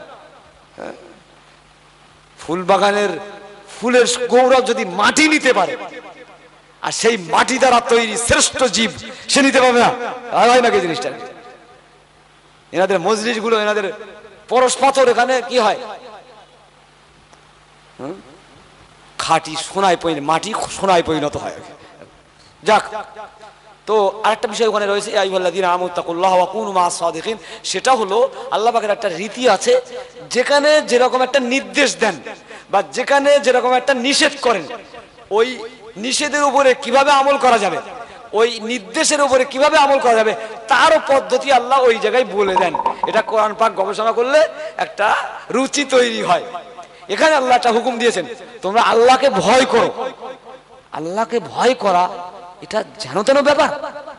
ফুল বাগানের ফুলের গৌরব যদি মাটি নিতে পারে, আর সেই মাটি দ্বারা তৈরি শ্রেষ্ঠ জীব সে নিতে পারবে না, হয় নাকি জিনিসটা? এনাদের মজলিস গুলো, এনাদের পরশ পাথর, এখানে কি হয়? খাঁটি সোনায় পরিণত, মাটি সোনায় পরিণত হয়। যাক, তো আরেকটা বিষয় ওখানে রয়েছে, আইয়ুহাল্লাযীনা আমানুত্তাকুল্লাহ ওয়া কুনু মা'আস সাদিকিন। সেটা হলো আল্লাহ পাকের একটা রীতি আছে, যেখানে যেরকম একটা নির্দেশ দেন বা যেখানে যেরকম একটা নিষেধ করেন, ওই নিষেধের উপরে কিভাবে আমল করা যাবে, ওই নির্দেশের উপরে কিভাবে আমল করা যাবে, তারও পদ্ধতি আল্লাহ ওই জায়গায় বলে দেন। এটা কোরআন পাক গবেষণা করলে একটা রুচি তৈরি হয়। এখানে আল্লাহ একটা হুকুম দিয়েছেন, তোমরা আল্লাহকে ভয় করো। আল্লাহকে ভয় করা এটা জানো তেন ব্যাপার।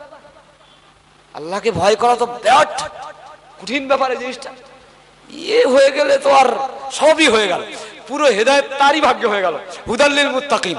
আল্লাহকে ভয় করা তো বিরাট কঠিন ব্যাপার। এই জিনিসটা ইয়ে হয়ে গেলে তো আর সবই হয়ে গেল, পুরো হেদায়েত তারই ভাগ্য হয়ে গেল, হুদাল লিল মুত্তাকিন।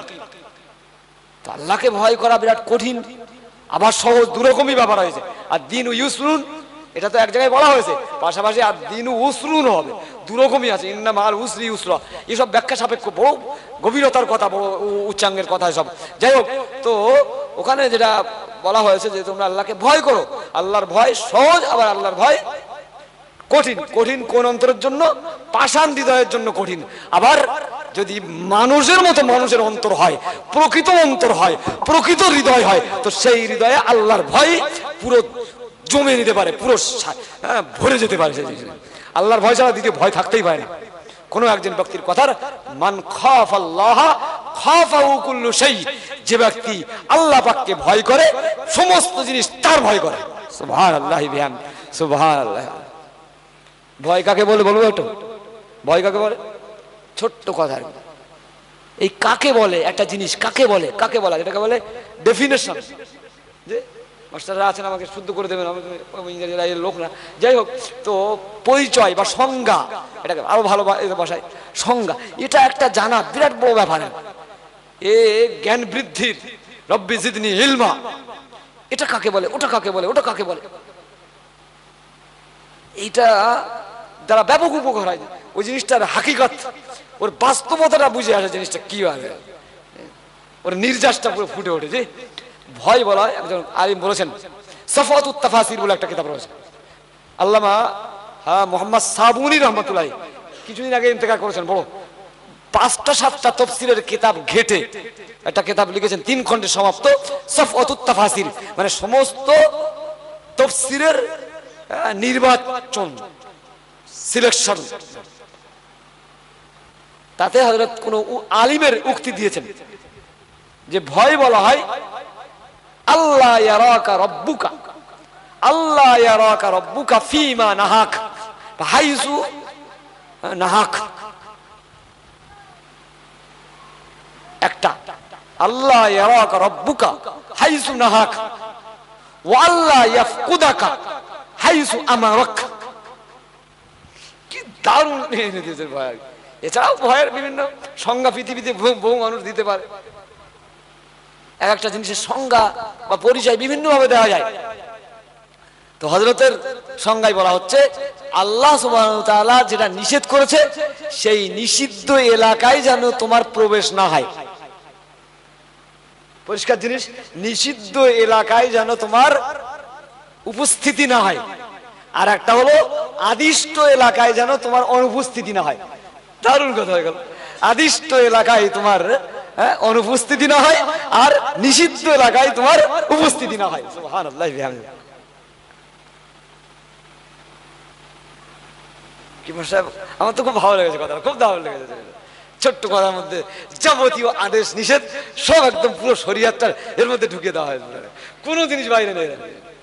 তো আল্লাহকে ভয় করা বিরাট কঠিন, আবার সহজ, দুরকমই ব্যাপার হয়েছে। আর দিন ইউসরুন, এটা তো এক জায়গায় বলা হয়েছে, পাশাপাশি আর দিন উসরুন হবে, দুরকমই আছে। ইন্না মাল উসরি ইউসরা, এসব ব্যাখ্যা সাপেক্ষ, বড় গভীরতার কথা, বড় উচ্চাঙ্গের কথা সব। যাই হোক, তো ওখানে যেটা বলা হয়েছে যে তোমরা আল্লাহকে ভয় করো। আল্লাহর ভয় সহজ, আবার আল্লাহর ভয় কঠিন। কঠিন কোন অন্তরের জন্য? পাষাণ হৃদয়ের জন্য কঠিন। আবার যদি মানুষের মতো মানুষের অন্তর হয়, প্রকৃত অন্তর হয়, প্রকৃত হৃদয় হয়, তো সেই হৃদয়ে আল্লাহর ভয় পুরো জমে নিতে পারে, পুরো ভরে যেতে পারে। আল্লাহর ভয় ছাড়া দ্বিতীয় ভয় থাকতেই পারে না কোনো একজন ব্যক্তির কথার। মান খাফাল্লাহ খাফাহু কুল্লু শাই, যে ব্যক্তি আল্লাহ পাককে ভয় করে সমস্ত জিনিস তার ভয় করে। সুবহানাল্লাহি বিহামদি, সুবহানাল্লাহ। ভয় কাকে বলে বলবো একটু? ভয় কাকে বলে? ছোট্ট কথা, এই কাকে বলে একটা জিনিস, কাকে বলে, কাকে বলা, যেটাকে বলে ডেফিনেশন। যে মাস্টাররা আছেন আমাকে শুদ্ধ করে দেবেন, আমি ইংরেজি লোক না। যাই হোক, তো পরিচয় বা সংজ্ঞা, এটাকে আরো ভালো ভাষায় সংজ্ঞা, এটা একটা জানা বিরাট বড় ব্যাপার। এ জ্ঞান বৃদ্ধির, রব্বি জিদনি ইলমা, এটা কাকে বলে, ওটা কাকে বলে, ওটা কাকে বলে, এইটা যারা ব্যাপক উপকার হয়, ওই জিনিসটার হাকিকত, ওর বাস্তবতাটা বুঝে আসে, জিনিসটা কি হয়, ওর নির্যাসটা পুরো ফুটে ওঠে। যে ভয় বলা হয়, একজন আলিম বলেছেন, সাফাতুত তাফাসির বলে একটা কিতাব রয়েছে, আল্লামা হ্যাঁ মোহাম্মদ সাবুনি রহমতুল্লাহ কিছুদিন আগে ইন্তেকাল করেছেন। বড় পাঁচটা সাতটা তফসিরের কিতাব ঘেটে একটা কিতাব লিখেছেন, তিন খণ্ডে সমাপ্ত, সাফাতুত তাফাসির, মানে সমস্ত তফসিরের নির্বাচন, সিলেকশন। তাতে হযরত কোন আলিমের উক্তি দিয়েছেন যে ভয় বলা হয় আল্লাহ ইয়ারাকা রব্বুকা, আল্লাহ ইয়ারাকা রব্বুকা ফিমা নাহাক হাইসু নাহাক। একটা আল্লাহ ইয়ারাকা রব্বুকা হাইসু নাহাক ওয়া আল্লাহ ইয়াফকুদাকা হাইসু আমারাক। কি দারুণ এনে দিয়েছেন ভয়। এছাড়াও ভয়ের বিভিন্ন সংজ্ঞা পৃথিবীতে বহু মানুষ দিতে পারে। এক একটা জিনিসের সংজ্ঞা বা পরিচয় বিভিন্ন ভাবে দেওয়া যায়। তো হযরতের সংজ্ঞায় বলা হচ্ছে আল্লাহ সুবহানাহু ওয়া তাআলা যেটা নিষেধ করেছে সেই নিষিদ্ধ এলাকায় যেন তোমার প্রবেশ না হয়। পরিষ্কার জিনিস, নিষিদ্ধ এলাকায় যেন তোমার উপস্থিতি না হয়। আর একটা হলো আদিষ্ট এলাকায় যেন তোমার অনুপস্থিতি না হয়। দারুণ কথা হয়ে গেল, আদিষ্ট এলাকায় তোমার অনুপস্থিতি না হয় আর নিষিদ্ধ এলাকায় তোমার উপস্থিতি না হয়। সুবহানাল্লাহ বিহামদিহি। কি ভাষা, আমার তো খুব ভালো লেগেছে কথা, খুব ভালো লেগেছে। ছোট্ট কথার মধ্যে যাবতীয় আদেশ নিষেধ সব একদম পুরো শরীয়তটা এর মধ্যে ঢুকিয়ে দেওয়া হয়, কোনো জিনিস বাইরে নেই।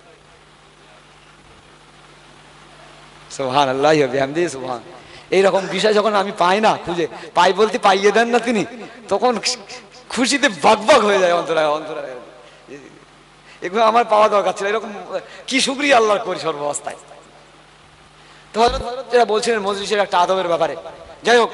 সুবহানাল্লাহ বিহামদিহি, সুবহান। এইরকম বিষয় যখন আমি পাই না, খুঁজে পাই বলতে পাইয়ে দেন না তিনি, তখন খুশিতে বাগবাগ হয়ে যায় অন্তরায় অন্তরায়। এগুলো আমার পাওয়া দরকার ছিল, এরকম কি শুকরিয়া আল্লাহর করি সর্বাবস্থায়। তো যেটা বলছিলেন মজলিসের একটা আদবের ব্যাপারে। যাই হোক,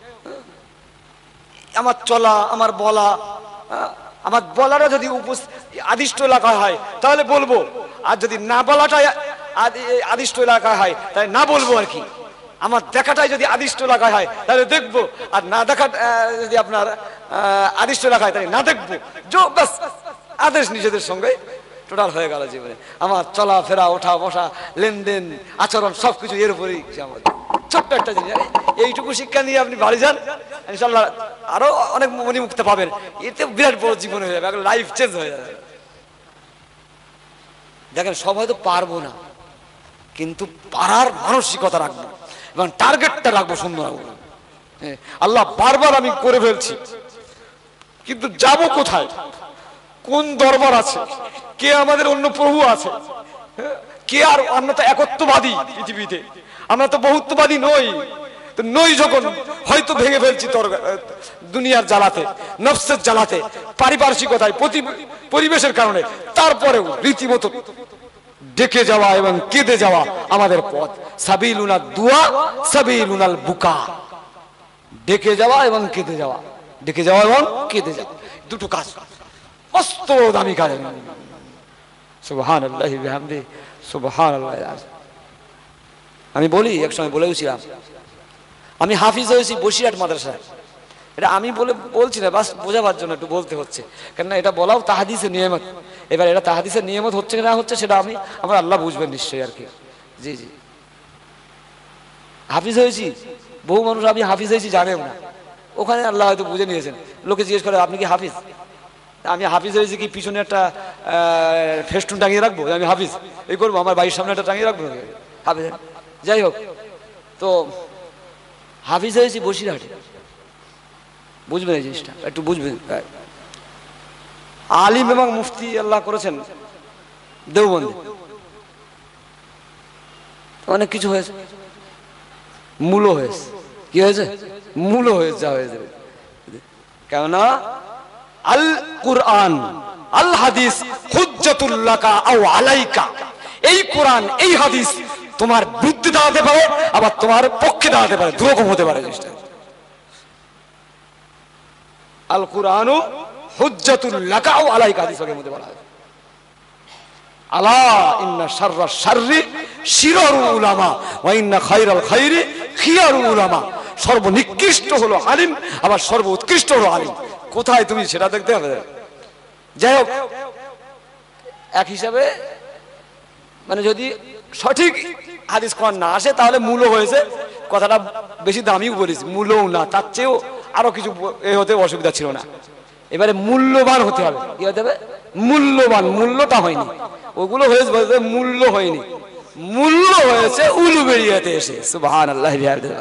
আমার চলা, আমার বলা, আমার বলাটা যদি আদিষ্ট এলাকায় হয় তাহলে বলবো, আর যদি না বলাটাই আদিষ্ট এলাকায় হয় তাহলে না বলবো আর কি। আমার দেখাটাই যদি আদিষ্ট এলাকায় হয় তাহলে দেখবো, আর না দেখা যদি আপনার আদিষ্ট এলাকায় তাহলে না দেখবো। ব্যাস আদেশ নিজেদের সঙ্গে টোটাল হয়ে গেল জীবনে। আমার চলাফেরা, ওঠা বসা, লেনদেন, আচরণ সবকিছু এর উপরেই আমাদের। ছোট্ট একটা জিনিস, এইটুকু শিক্ষা নিয়ে আপনি বাড়ি যান, ইনশাল্লাহ আরো অনেক মণিমুক্তা পাবেন। এতে বিরাট বড় জীবন হয়ে যাবে, লাইফ চেঞ্জ হয়ে যাবে। দেখেন সব হয়তো পারবো না, কিন্তু পারার মানসিকতা রাখবো এবং টার্গেটটা রাখবো সুন্দর রাখবো। আল্লাহ বারবার আমি করে ফেলছি, কিন্তু যাব কোথায়, কোন দরবার আছে, কে আমাদের অন্য প্রভু আছে, কে আর আমরা তো একত্ববাদী পৃথিবীতে, আমরা তো বহুত্ববাদী নই। তো নই যখন হয়তো ভেঙে ফেলছি দুনিয়ার জ্বালাতে, নফসের জ্বালাতে, পারিপার্শ্বিকতায়, পরিবেশের কারণে, তারপরেও রীতিমতো ডেকে যাওয়া এবং কেঁদে যাওয়া আমাদের পথ। সাবিলুনাল দুয়া সাবিলুনাল বুকা, ডেকে যাওয়া এবং কেঁদে যাওয়া, ডেকে যাওয়া এবং কেঁদে যাওয়া, দুটো কাজ মস্ত দামি কাজ। সুবহানাল্লাহি বিহামদিহি সুবহানাল্লাহ। আমি বলি, এক সময় বলেছিলাম, আমি হাফিজ হয়েছি বসিরহাট মাদ্রাসায়। এটা আমি বলে বলছি না, বাস বোঝাবার জন্য একটু বলতে হচ্ছে, কেননা এটা বলাও তাহাদিসের নিয়ামত। এবার এটা তাহাদিসের নিয়ামত হচ্ছে কি না হচ্ছে সেটা আমি আমার আল্লাহ বুঝবেন নিশ্চয়ই আর কি। জি জি, হাফিজ হয়েছি, বহু মানুষ আমি হাফিজ হয়েছি জানেও না, ওখানে আল্লাহ হয়তো বুঝে নিয়েছেন। লোকে জিজ্ঞেস করে আপনি কি হাফিজ? আমি হাফিজ হয়েছি কি পিছনে একটা ফেস্টুন টাঙিয়ে রাখবো আমি হাফিজ এই করবো, আমার বাড়ির সামনে একটা টাঙিয়ে রাখবো হাফিজ? যাই হোক, তো হাফিজ হয়েছি বসিরহাটে, বুঝবেন এই জিনিসটা, একটু বুঝবেন। আলিম এবং মুফতি আল্লাহ করেছেন দেওবন্দে, অনেক কিছু হয়েছে, মূল হয়েছে। কি হয়েছে? মূল হয়েছে, যা হয়েছে। কেননা আল কুরআন আল হাদিস হুজ্জাতুল লাকা আও আলাইকা, এই কোরআন এই হাদিস তোমার বুদ্ধি দাঁড়াতে পারে, আবার তোমার পক্ষে দাঁড়াতে পারে, দুরকম হতে পারে জিনিসটা। আল কুরআনু হুজ্জাতুল লাকা আও আলাইকা, হাদিসের মধ্যে বলা হয় আলা ইন্না শাররাশ শাররি শিরারুল উলামা ওয়া ইন্না খায়রাল খায়রি খিয়ারুল উলামা। সর্বনিকৃষ্ট হলো আলিম, আবার সর্ব উৎকৃষ্ট হলো আলিম। কোথায় তুমি সেটা দেখতে হবে। যাই হোক, এক হিসাবে মানে যদি সঠিক হাদিস কোরআন না আসে তাহলে মূল হয়েছে, কথাটা বেশি দামিও বলেছি, মূলও না, তার চেয়েও আরো কিছু এ হতে অসুবিধা ছিল না। এবারে মূল্যবান হতে হবে। কি হতে হবে? মূল্যবান। মূল্যটা হয়নি, ওগুলো হয়েছে মূল্য হয়নি, মূল্য হয়েছে উলুবেড়িয়াতে এসে। সুবহানাল্লাহ।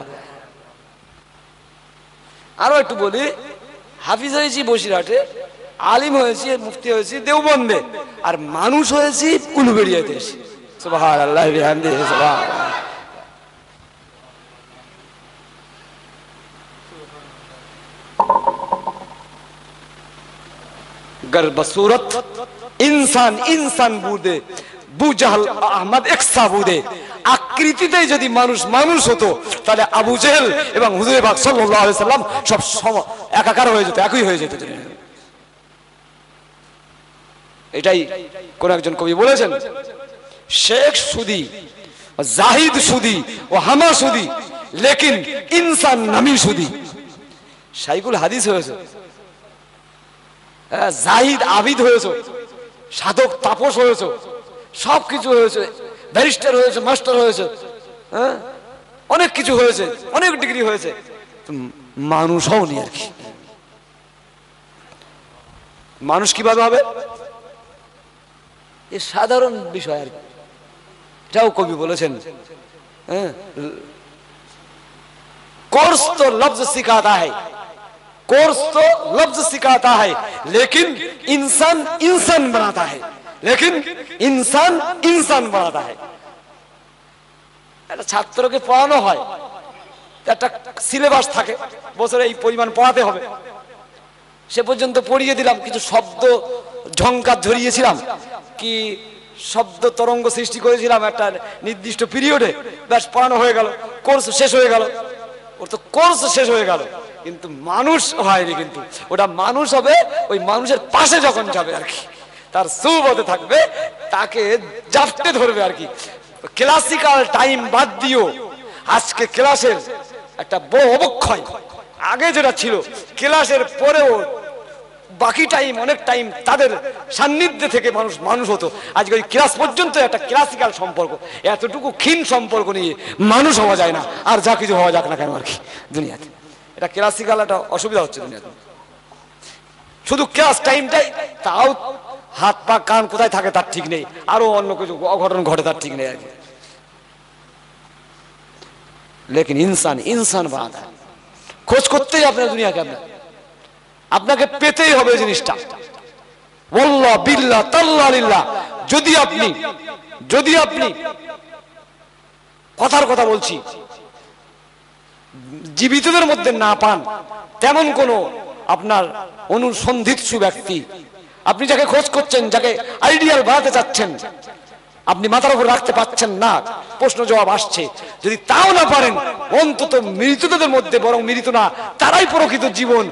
আরো একটু বলি, হাফিজ হয়েছি বসিরহাটে, আলিম হয়েছি মুফতি হয়েছি দেওবন্দে, আর মানুষ হয়েছি উলুবেড়িয়াতে এসে। সুবহানাল্লাহ বিহামদিহি সুবহানাল্লাহ। গর্বসুরত ইনসান ইনসান বুদে বুজাহল আহমদ একসা বুদে। আকৃতিতে যদি মানুষ মানুষ হতো তাহলে আবু জেহেল এবং হুজুর পাক সাল্লাল্লাহু আলাইহি সাল্লাম সব একাকার হয়ে যেত, একই হয়ে যেত। এটাই কোন একজন কবি বলেছেন, শেখ সুদি জাহিদ সুদি ও হামা সুদি লেকিন ইনসান নামি সুদি। শাইখুল হাদিস হয়েছে, জাহিদ আবিদ হয়েছে, সাধক তাপস হয়েছে, সবকিছু হয়েছে, ব্যারিস্টার হয়েছে, মাস্টার হয়েছে, হ্যাঁ অনেক কিছু হয়েছে, অনেক ডিগ্রি হয়েছে, মানুষ হওনি আর কি। মানুষ কিভাবে হবে এ সাধারণ বিষয় আর কি। এটাও কবি বলেছেন, হ্যাঁ কোর্স তো লফজ সিখাতা है, कोर्स तो लफ्ज सिखाता है लेकिन इंसान इंसान बनाता है, लेकिन इंसान इंसान बनाता है। একটা ছাত্রকে পড়ানো হয়, একটা সিলেবাস থাকে, বছরে এই পরিমাণ পড়াতে হবে, সে পর্যন্ত পড়িয়ে দিলাম, কিছু শব্দ ঝংকার ধরিয়েছিলাম, কি শব্দ তরঙ্গ সৃষ্টি করেছিলাম একটা নির্দিষ্ট পিরিয়ডে, ব্যাস পড়ানো হয়ে গেল, কোর্স শেষ হয়ে গেল। ওর তো কোর্স শেষ হয়ে গেল, কিন্তু মানুষ হয়নি। কিন্তু ওটা মানুষ হবে ওই মানুষের পাশে যখন যাবে আর কি, তার সুবতে থাকবে, তাকে জাপটে ধরবে আর কি। ক্লাসিক্যাল টাইম বাদ দিও, আজকে ক্লাসের একটা বড় অবক্ষয়। আগে যেটা ছিল ক্লাসের পরেও বাকি টাইম অনেক টাইম তাদের সান্নিধ্যে থেকে মানুষ মানুষ হতো। আজকে ওই ক্লাস পর্যন্ত একটা ক্লাসিক্যাল সম্পর্ক, এতটুকু ক্ষীণ সম্পর্ক নিয়ে মানুষ হওয়া যায় না। আর যা কিছু হওয়া যাক না কেন আর কি দুনিয়াতে, এটা ক্লাসিক্যাল একটা অসুবিধা হচ্ছে দুনিয়াতে। শুধু ক্লাস টাইমটাই, তাও হাত পা কান কোথায় থাকে তার ঠিক নেই, আরো অন্য কিছু অঘটন ঘটে তার ঠিক নেই আর কি। লেকিন ইনসান ইনসান বাঁধা খোঁজ করতেই আপনার দুনিয়াকে আপনার আপনাকে পেতেই হবে জিনিসটা। ওয়াল্লাহ বিল্লাহ তাল্লাহ লিল্লাহ, যদি আপনি যদি আপনি কথার কথা বলছি জীবিতদের মধ্যে না পান তেমন কোন আপনার অনুসন্ধিৎসু ব্যক্তি, আপনি যাকে খোঁজ করছেন, যাকে আইডিয়াল বানাতে চাচ্ছেন, আপনি মাথার উপর রাখতে পাচ্ছেন না, প্রশ্ন জবাব আসছে, যদি তাও না পারেন অন্তত মৃতদের মধ্যে, বরং মৃত না তারাই প্রকৃত জীবন,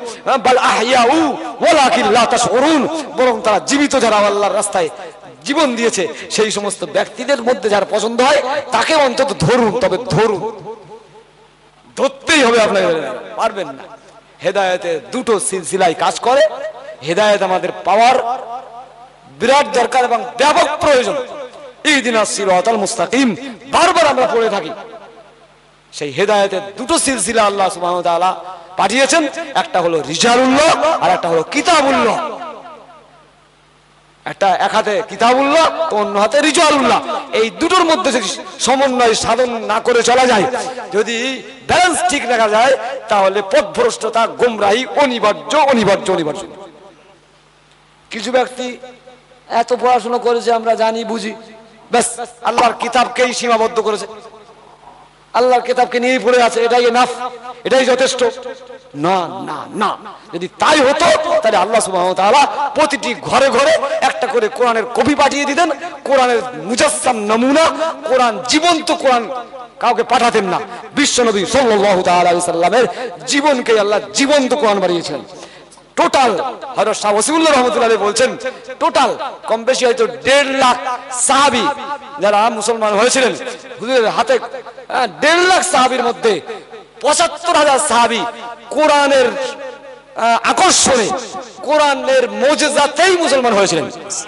বরং তারা জীবিত, যারা আল্লাহর রাস্তায় জীবন দিয়েছে, সেই সমস্ত ব্যক্তিদের মধ্যে যার পছন্দ হয় তাকে অন্তত ধরুন। তবে ধরুন, ধরতেই হবে, আপনাকে পারবেন না। হেদায়েতে দুটো সিলসিলায় কাজ করে। হেদায়েত আমাদের পাওয়ার বিরাট দরকার এবং ব্যাপক প্রয়োজন। ইহদিনাস সিরাতাল মুস্তাকিম বারবার আমরা পড়ে থাকি। সেই হেদায়েতের দুটো সিলসিলা আল্লাহ সুবহানাহু ওয়া তাআলা পাঠিয়েছেন, একটা হলো রিজালুল্লাহ আর একটা হলো কিতাবুল্লাহ। একটা এক হাতে কিতাবুল্লাহ তো অন্য হাতে রিজালুল্লাহ। এই দুটোর মধ্যে যদি সমন্বয় সাধন না করে চলা যায়, যদি ব্যালেন্স ঠিক রাখা যায়, তাহলে পথভ্রষ্টতা গোমরাহি অনিবার্য অনিবার্য অনিবার্য। কিছু ব্যক্তি এত পড়াশোনা করেছে, আমরা জানি বুঝি, ব্যাস আল্লাহর কিতাবকেই সীমাবদ্ধ করেছে, আল্লাহর কিতাবকে নিয়েই পড়ে আছে, এটাই এনাফ, এটাই যথেষ্ট। না না না, যদি তাই হতো তাহলে আল্লাহ সুবহানাহু ওয়া তাআলা প্রতিটি ঘরে ঘরে একটা করে কোরআনের কপি পাঠিয়ে দিতেন, কোরআনের মুজাসসাম নমুনা, কোরআন জীবন্ত কোরআন কাউকে পাঠাতেন না। বিশ্বনবী সাল্লাল্লাহু তাআলা আলাইহি সাল্লামের জীবনকে আল্লাহ জীবন্ত কোরআন বানিয়েছেন। টোটাল হযরত শাহ ওয়াসিউল্লাহ রাহমাতুল্লাহ আলাইহি বলছেন, টোটাল কম বেশি হয়তো দেড় লাখ সাহাবী যারা মুসলমান হয়েছিলেন হুজুরের হাতে, দেড় লাখ সাহাবীর মধ্যে পঁচাত্তর হাজার সাহাবী কোরআনের আকর্ষণে, কোরআনের মুজিজাতেই মুসলমান হয়েছিলেন।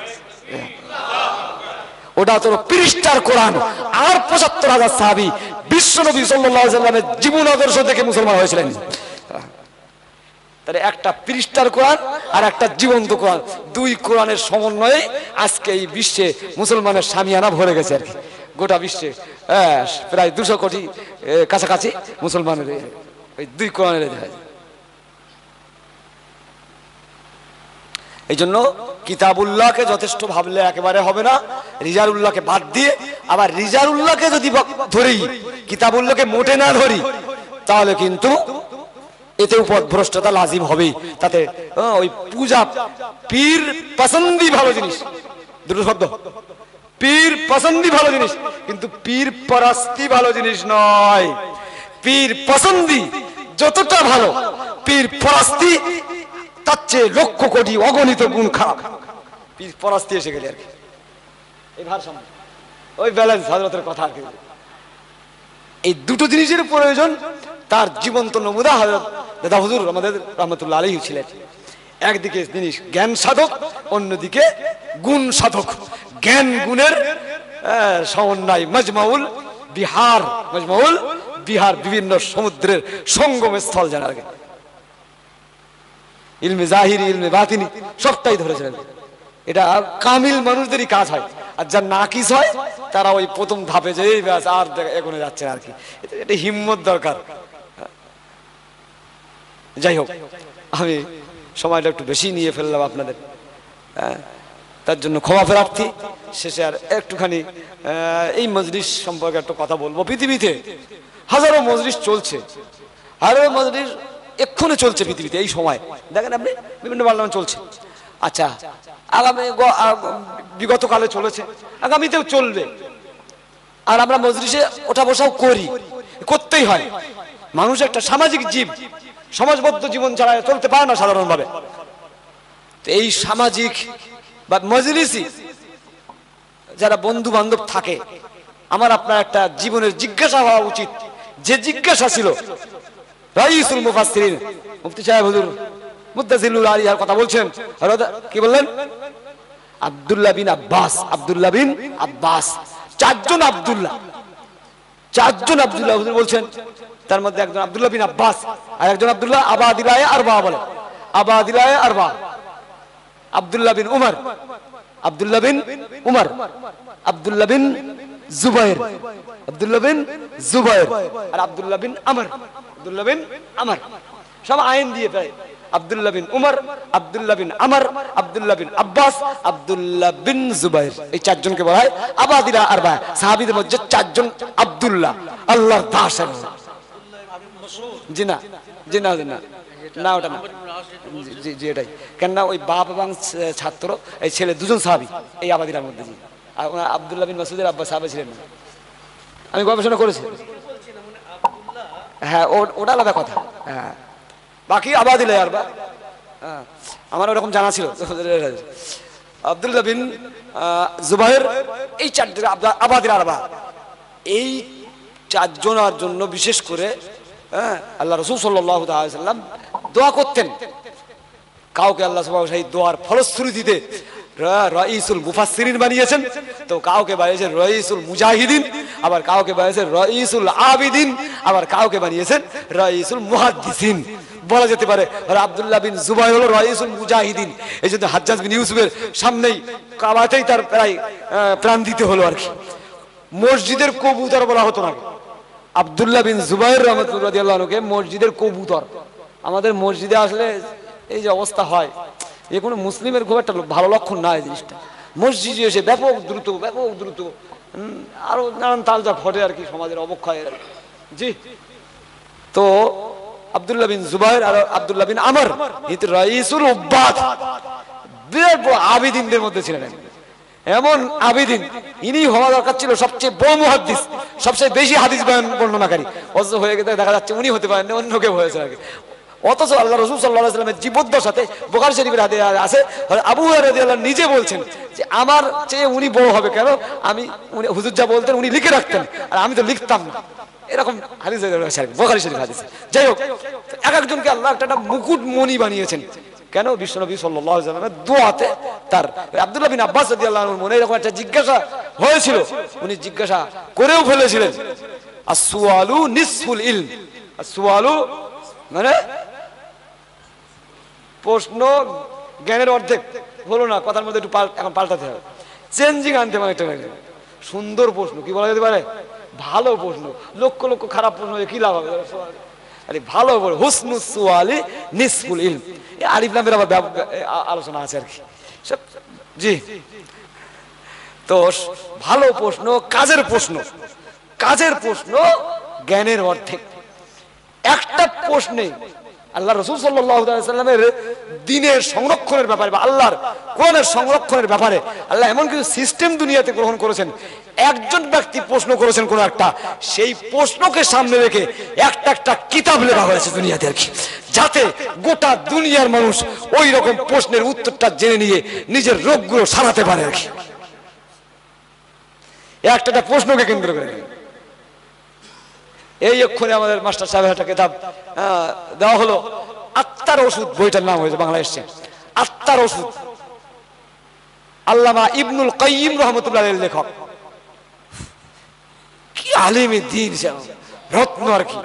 ওটা তো পৃষ্ঠার কোরআন, আর পঁচাত্তর হাজার সাহাবী বিশ্বনবী সাল্লাল্লাহু আলাইহি সাল্লামের জীবন আদর্শ থেকে মুসলমান হয়েছিলেন। তাহলে একটা পৃষ্ঠার কোরআন আর একটা জীবন্ত কোরআন, দুই কোরআনের সমন্বয়ে আজকে এই বিশ্বে মুসলমানের সামিয়ানা ভরে গেছে আর কি। গোটা বিশ্বে প্রায় দুশো কোটি কাছাকাছি মুসলমানের এই দুই কোরআনের। এই জন্য কিতাবুল্লাহকে যথেষ্ট ভাবলে একেবারে হবে না, রিজালুল্লাহকে বাদ দিয়ে আবার রিজালুল্লাহকে যদি ধরি, কিতাবুল্লাহকে মোটে না ধরি, তাহলে কিন্তু এতে পথভ্রষ্টতা লাজিম হবেই। তাতে ওই পূজা, পীর পছন্দি ভালো জিনিস, দুটো শব্দ, পীর পছন্দি ভালো জিনিস, কিন্তু পীর পরাস্তি ভালো জিনিস নয়। পীর পছন্দি যতটা ভালো, পীর পরাস্তি তার চেয়ে লক্ষ কোটি অগণিত গুণ খারাপ। পীর পরাস্তি এসে গেলে আর কি, এই ভারসাম্য, ওই ব্যালেন্স হযরতের কথা আর কি। এই দুটো জিনিসের প্রয়োজন। তার জীবন্ত নমুনা হযরত দাদা হুজুর আমাদের রাহমাতুল্লাহ আলাইহি ছিলেন। একদিকে জিনিস জ্ঞান সাধক, অন্যদিকে গুণ সাধক। জ্ঞান গুণের সমন্বয়, মজমাউল বিহার, মজমাউল বিহার, বিভিন্ন সমুদ্রের সঙ্গম স্থল জানা আগে। ইলমে জাহিরি, ইলমে বাতিনি সবটাই ধরেছিলেন। এটা কামিল মানুষদেরই কাজ হয়, আর যার নাকিস হয় তারা ওই প্রথম ধাপে যে আর এগোনে যাচ্ছে আর কি। এটা হিম্মত দরকার। যাই হোক, আমি সময়টা একটু বেশি নিয়ে ফেললাম আপনাদের, তার জন্য ক্ষমা প্রার্থী। শেষে আর একটুখানি এই মজলিস সম্পর্কে একটা কথা বলবো। পৃথিবীতে হাজারো মজলিস চলছে, হাজারো মজলিস এক্ষুনি চলছে পৃথিবীতে এই সময়, দেখেন আপনি বিভিন্ন পার্লামেন্ট চলছে। আচ্ছা, আগামী বিগত কালে চলেছে, আগামীতেও চলবে। আর আমরা মজলিসে ওঠা বসাও করি, করতেই হয়। মানুষ একটা সামাজিক জীব, সমাজবদ্ধ জীবন ছাড়া চলতে পারে না সাধারণভাবে। এই সামাজিক বা মজলিসি যারা বন্ধু বান্ধব থাকে, আমার আপনার একটা জীবনের জিজ্ঞাসা হওয়া উচিত, যে জিজ্ঞাসা ছিল রাইসুল মুফাসসিরিন মুফতি সাহেব হুজুর মুত্তাসিলুল আলিয়ার কথা বলছেন, হযরত কি বললেন? আব্দুল্লাহ বিন আব্বাস, আব্দুল্লাহ বিন আব্বাস, চারজন আব্দুল্লাহ, চারজন আব্দুল্লাহ হুজুর বলছেন। তার মধ্যে একজন আব্দুল্লাহ বিন আব্বাস, আর একজন আব্দুল্লাহ আবাদিলায়ে আরবা বলে, আবাদিলায়ে আরবা, আব্দুল্লাহ বিন উমর, আব্দুল্লাহ বিন উমর, আব্দুল্লাহ বিন জুবাইর, আব্দুল্লাহ বিন জুবাইর, আর আব্দুল্লাহ বিন আমর, আব্দুল্লাহ বিন আমর, সব আইন দিয়ে পায়। আব্দুল্লাহ বিন উমর, আব্দুল্লাহ বিন আমর, আব্দুল্লাহ বিন আব্বাস, আব্দুল্লাহ বিন জুবাইর, এই চারজনকে বলা হয় আবাদিলা আরবা। সাহাবীদের মধ্যে চারজন আব্দুল্লাহ, আল্লাহর দাস। জি না, জি না, জি না, না ওটা না, জি জি এটাই। কেননা ওই বাপ এবং ছাত্র, এই ছেলে দুজন সাহাবী এই আবাদিলার মধ্যে। জি, আর ওনার আব্দুল্লাহ বিন মাসউদের আব্বা সাহাবী ছিলেন না। আমি গবেষণা করেছি। হ্যাঁ, ওটা আলাদা কথা। হ্যাঁ, বাকি আবাদিলা আরবা। হ্যাঁ, আমার ওরকম জানা ছিল। আব্দুল্লাহ বিন জুবাইর, এই চারজন আবাদিলা আরবা, এই চারজনের জন্য বিশেষ করে হ্যাঁ আল্লাহ রাসূল সাল্লাল্লাহু আলাইহি ওয়াসাল্লাম দোয়া করতেন। কাউকে আল্লাহ সুবহানাহু ওয়া তাআলা সেই দোয়ার ফলশ্রুতিতে রাইসুল মুফাসসিরিন বানিয়েছেন, তো কাউকে বানিয়েছেন রাইসুল মুজাহিদিন, আবার কাউকে বানিয়েছেন রাইসুল আবিদিন, আবার কাউকে বানিয়েছেন রাইসুল মুহাদ্দিসিন। বলা যেতে পারে আব্দুল্লাহ বিন জুবাইর হলো রাইসুল মুজাহিদিন। এই জন্য হাজ্জাজ বিন ইউসুফের সামনেই কাবাতেই তার প্রায় প্রাণ দিতে হলো আর কি। মসজিদের কবুতর বলা হতো না, আব্দুল্লাহ বিন জুবাইর রাদিয়াল্লাহু আনহুকে মসজিদের কবুতর। আমাদের মসজিদে আসলে এই যে অবস্থা হয়, এ কোনো মুসলিমের খুব একটা ভালো লক্ষণ না। এই জিনিসটা মসজিদে এসে ব্যাপক দ্রুত ব্যাপক দ্রুত আরো নানান তালজা ঘটে আর কি সমাজের অবক্ষয়ের। জি, তো আব্দুল্লাহ বিন জুবাইর আর আব্দুল্লাহ বিন আমর রাইসুল উব্বাদ, বিরাট বড় আবিদিনদের মধ্যে ছিলেন। এমন আবিদিন, ইনি হওয়া দরকার ছিল সবচেয়ে বড় মুহাদ্দিস, সবচেয়ে বেশি হাদিস বর্ণনাকারী। অথচ হয়ে গেছে দেখা যাচ্ছে উনি হতে পারেন, অন্য কেউ হয়েছে আর কি। অথচ আল্লাহ রাসূল সাল্লাল্লাহু আলাইহি ওয়াসাল্লামের জীবদ্দশাতে বুখারী শরীফের হাদিসে আছে, আবু হুরায়রা রাদিয়াল্লাহু নিজে বলছেন যে আমার চেয়ে উনি বড় হবে কেন? আমি উনি হুজুর যা বলতেন উনি লিখে রাখতেন, আর আমি তো লিখতাম না। এরকম হাদিস আছে বুখারী শরীফ হাদিস। যাই হোক, এক একজনকে আল্লাহ একটা মুকুট মণি বানিয়েছেন। কেন? বিশ্বনবী সাল্লাল্লাহু আলাইহি ওয়াসাল্লামের দোয়াতে। তার আব্দুল্লাহ বিন আব্বাস রাদিয়াল্লাহু আনহুর মনে এরকম একটা জিজ্ঞাসা হয়েছিল, উনি জিজ্ঞাসা করেও ফেলেছিলেন। আসওয়ালু নিসফুল ইলম, আসওয়ালু মানে প্রশ্ন জ্ঞানের অর্ধেক। হলো না, কথার মধ্যে একটু এখন পাল্টাতে হবে, চেঞ্জিং আনতে হবে একটা সুন্দর প্রশ্ন। কি বলা যেতে পারে? ভালো প্রশ্ন। লক্ষ লক্ষ খারাপ প্রশ্ন কি লাভ হবে? আরে ভালো বলে হুসনুস সুআলি নিসফুল ইলম। এই আলিফ লামের আবার আলোচনা আছে আর কি। জি, তো ভালো প্রশ্ন, কাজের প্রশ্ন, কাজের প্রশ্ন জ্ঞানের অর্ধেক। একটা প্রশ্নে আল্লাহ রাসূল সাল্লাল্লাহু আলাইহি ওয়াসাল্লামের দ্বীনের সংরক্ষণের ব্যাপারে বা আল্লাহর কোরআনের সংরক্ষণের ব্যাপারে আল্লাহ এমন কিছু সিস্টেম দুনিয়াতে গ্রহণ করেছেন। একজন ব্যক্তি প্রশ্ন করেছেন কোন একটা, সেই প্রশ্নকে সামনে রেখে একটা একটা কিতাব লেখা হয়েছে দুনিয়াতে আর কি, যাতে গোটা দুনিয়ার মানুষ ওই রকম প্রশ্নের উত্তরটা জেনে নিয়ে নিজের রোগগুলো সারাতে পারে আর কি। একটা প্রশ্নকে কেন্দ্র করে এই এক্ষুনি আমাদের মাস্টার সাহেবের একটা কিতাব দেওয়া হলো, আত্মার ওষুধ, বইটার নাম হয়েছে বাংলা এসছে আত্মার ওষুধ। আল্লামা ইবনুল কাইয়িম রাহমাতুল্লাহ আলাইহির লেখক। কি আলিম দ্বীন, রত্ন আর কি।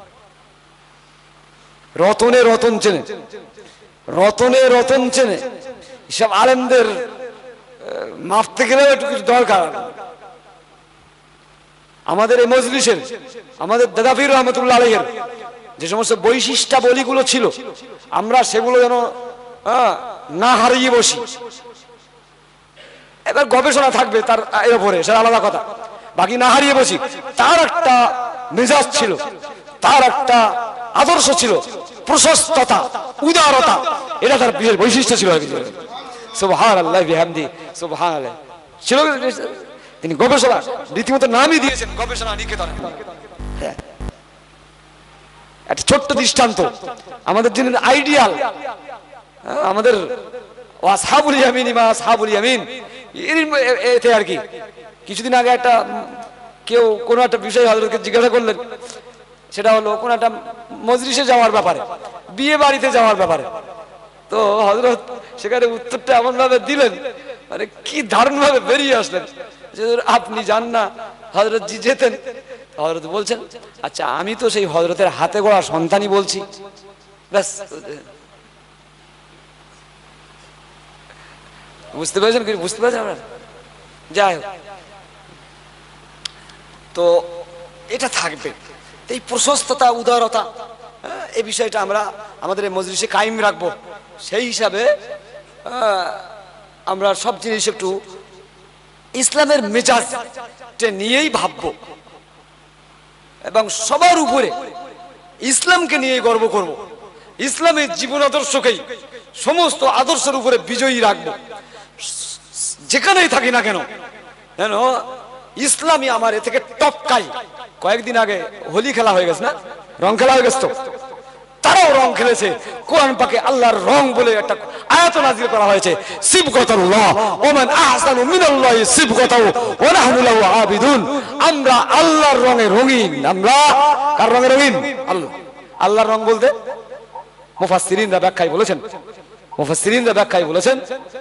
রতনে রতন চেনে, রতনে রতন চেনে। সব আলেমদের মাপতে গেলে একটু কিছু দরকার। আমাদের এই মজলিসের, আমাদের দাদাফির রহমতুল্লাহ আলাইহির যে সমস্ত বৈশিষ্ট্যাবলীগুলো ছিল, আমরা সেগুলো যেন না হারিয়ে বসি। এবার গবেষণা থাকবে তার এর উপরে, সেটা আলাদা কথা, বাকি না হারিয়ে বসি। তার একটা মেজাজ ছিল, তার একটা আদর্শ ছিল, প্রশস্ততা, উদারতা, এটা তার বিশেষ বৈশিষ্ট্য ছিল। সুবহানাল্লাহ বিহামদি, সুবহানাল্লাহ ছিল। তিনি গবেষণা রীতিমতো নামই দিয়েছেন গবেষণা নিকেতন। একটা ছোট্ট দৃষ্টান্ত, আমাদের জন্য আইডিয়াল, আমাদের আসহাবুল ইয়ামিন মা আসহাবুল ইয়ামিন এতে আর কি। কিছুদিন আগে একটা কেউ কোনো একটা বিষয় হযরতকে জিজ্ঞাসা করলেন, সেটা হলো কোন একটা মজলিসে যাওয়ার ব্যাপারে, বিয়ে বাড়িতে যাওয়ার ব্যাপারে। তো হযরত সেখানে উত্তরটা এমন ভাবে দিলেন, মানে কি দারুণ ভাবে বেরিয়ে আসলেন যে আপনি যান না, হযরত জি যেতেন। হযরত বলছেন, আচ্ছা আমি তো সেই হযরতের হাতে গড়া সন্তানই বলছি, ব্যাস। বুঝতে পেরেছেন কি? বুঝতে পেরেছেন আপনারা? যাই হোক, তো এটা থাকবে, এই প্রশস্ততা, উদারতা, এই বিষয়টা আমরা আমাদের মজলিসে কায়েম রাখবো। সেই হিসাবে আমরা সব জিনিস একটু ইসলামের মেজাজ নিয়েই ভাববো এবং সবার উপরে ইসলামকে নিয়ে গর্ব করব, ইসলামের জীবন আদর্শকেই সমস্ত আদর্শের উপরে বিজয়ী রাখবো, যেখানেই থাকি না কেন। কেন ইসলামই আমার এ থেকে টপকাই। কয়েকদিন আগে হোলি খেলা হয়ে গেছে না, রং খেলা হয়ে গেছে, তো তারাও রং খেলেছে। কোরআন পাকে আল্লাহর রং বলে একটা আয়াত নাযিল করা হয়েছে, সিবগাতুল্লাহ ওয়া মান আহসানু মিনাল্লাহি সিবগাতাহু ওয়া নাহনু লাহু আবিদুন। আমরা আল্লাহর রঙে রঙিন। আমরা কার রঙে রঙিন? আল্লাহ। আল্লাহর রং বলতে মুফাসসিরিনরা ব্যাখ্যায় বলেছেন, মুফাসসিরিনরা ব্যাখ্যায় বলেছেন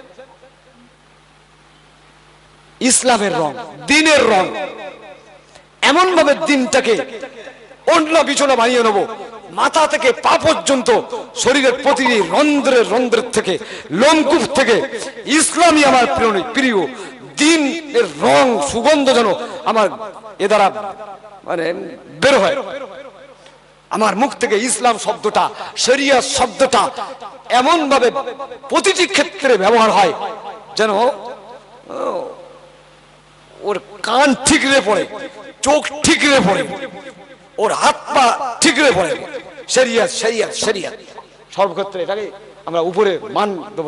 ইসলামের রং, দ্বীনের রং। এমন ভাবে দ্বীনটাকে অন্য বিছানা বানিয়ে নেব, মাথা থেকে পা পর্যন্ত শরীরের প্রতিটি রন্ধ্রে রন্ধ্রের থেকে, লোমকূপ থেকে ইসলামই আমার প্রিয়। দ্বীনের রং, সুগন্ধ যেন আমার এ দ্বারা মানে বের হয়। আমার মুখ থেকে ইসলাম শব্দটা, শরিয়ত শব্দটা এমন ভাবে প্রতিটি ক্ষেত্রে ব্যবহার হয় যেন ওর কান ঠিকরে পড়ে, চোখ ঠিকরে পড়ে, ওর হাত পা ঠিকরে পড়ে। শরিয়ত শরিয়ত শরিয়ত সর্বক্ষেত্রে এটাকে আমরা উপরে মান দেব।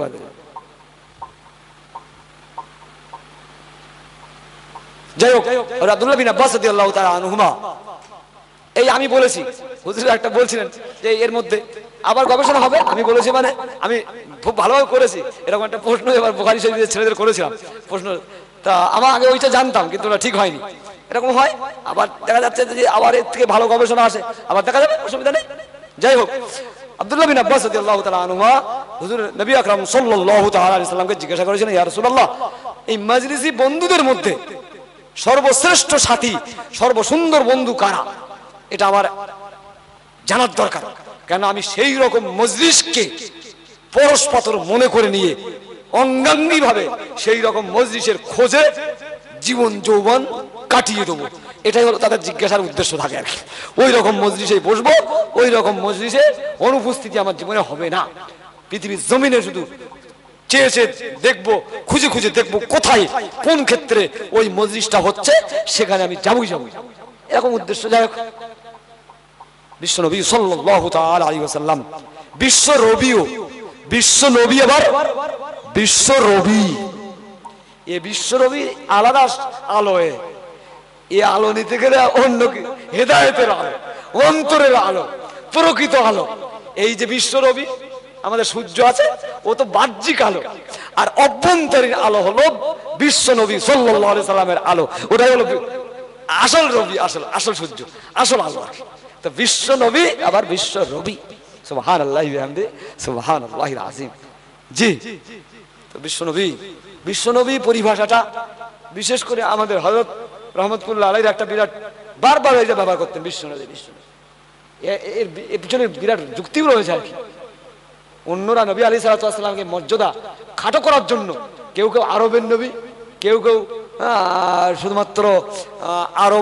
যাই হোক, আব্দুল্লাহ বিন আব্বাস রাদিয়াল্লাহু তাআলা আনহুমা, এই আমি বলেছি, হুজুর একটা বলছিলেন যে এর মধ্যে আবার গবেষণা হবে। আমি বলেছি মানে আমি খুব ভালোভাবে করেছি। এরকম একটা প্রশ্ন এবার বুখারী শরীফের ছেলেদের করেছিলাম প্রশ্ন, তা আমার আগে ওইটা জানতাম কিন্তু ওটা ঠিক হয়নি। এরকম হয়, আবার দেখা যাচ্ছে যে আবার এর থেকে ভালো গবেষণা আসে, আবার দেখা যাবে, অসুবিধা নেই। যাই হোক, আব্দুল্লাহ বিন আব্বাস রাদিয়াল্লাহু তাআলা আনহুমা হুজুর নবী আকরাম সাল্লাল্লাহু তাআলা আলাইহি সাল্লামকে জিজ্ঞাসা করেছিলেন, ইয়া রাসূলুল্লাহ, এই মাজলিসি বন্ধুদের মধ্যে সর্বশ্রেষ্ঠ সাথী, সর্বসুন্দর বন্ধু কারা? এটা আমার জানার দরকার, কেন আমি সেই রকম মজলিসকে পরস্পর মনে করে নিয়ে অঙ্গাঙ্গী ভাবে সেই রকম মজলিসের খোঁজে জীবন যৌবন কাটিয়ে দেবো। এটাই হলো তাদের জিজ্ঞাসার উদ্দেশ্য থাকে আর কি। ওই রকম মজলিসে বসবো, ওই রকম মজলিসে অনুপস্থিতি আমার জীবনে হবে না। পৃথিবীর জমিনে শুধু চেয়ে চেয়ে দেখবো, খুঁজে খুঁজে দেখবো কোথায় কোন ক্ষেত্রে ওই মজলিসটা হচ্ছে, সেখানে আমি যাবই যাবো, এরকম উদ্দেশ্য। যাই হোক, বিশ্ব নবী সাল্লাল্লাহু তাআলা আলাইহি ওয়াসাল্লাম বিশ্ব রবিও, বিশ্ব নবী আবার বিশ্ব রবি। এ বিশ্ব রবি আলাদা আলোয়, এ আলো নিতে গেলে অন্য কি হেদায়েতের আলো, অন্তরের আলো, প্রকৃত আলো। এই যে বিশ্ব রবি আমাদের সূর্য আছে, ও তো বাহ্যিক আলো, আর অভ্যন্তরীণ আলো হলো বিশ্ব নবী সাল্লাল্লাহু আলাইহি সাল্লামের আলো। ওটাই হলো আসল রবি, আসল আসল সূর্য, আসল আলো। তো বিশ্ব নবী আবার বিশ্ব রবি। সুবহানাল্লাহি ওয়া বিহামদিহি সুবহানাল্লাহিল আযীম। জি, তো বিশ্ব নবী, বিশ্ব নবী পরিভাষাটা বিশেষ করে আমাদের হযরত রহমতুল্লাহ আলাইহির একটা বিরাট বারবার এই যে ব্যবহার করতেন বিশ্ব নবী, বিশ্ব নবী। এর পিছনে বিরাট যুক্তিও রয়েছে আর কি। অন্যরা নবী আলাইহিস সালাতু ওয়াস সালামকে মর্যাদা খাটো করার জন্য কেউ কেউ আরবের নবী, কেউ কেউ শুধুমাত্র আরব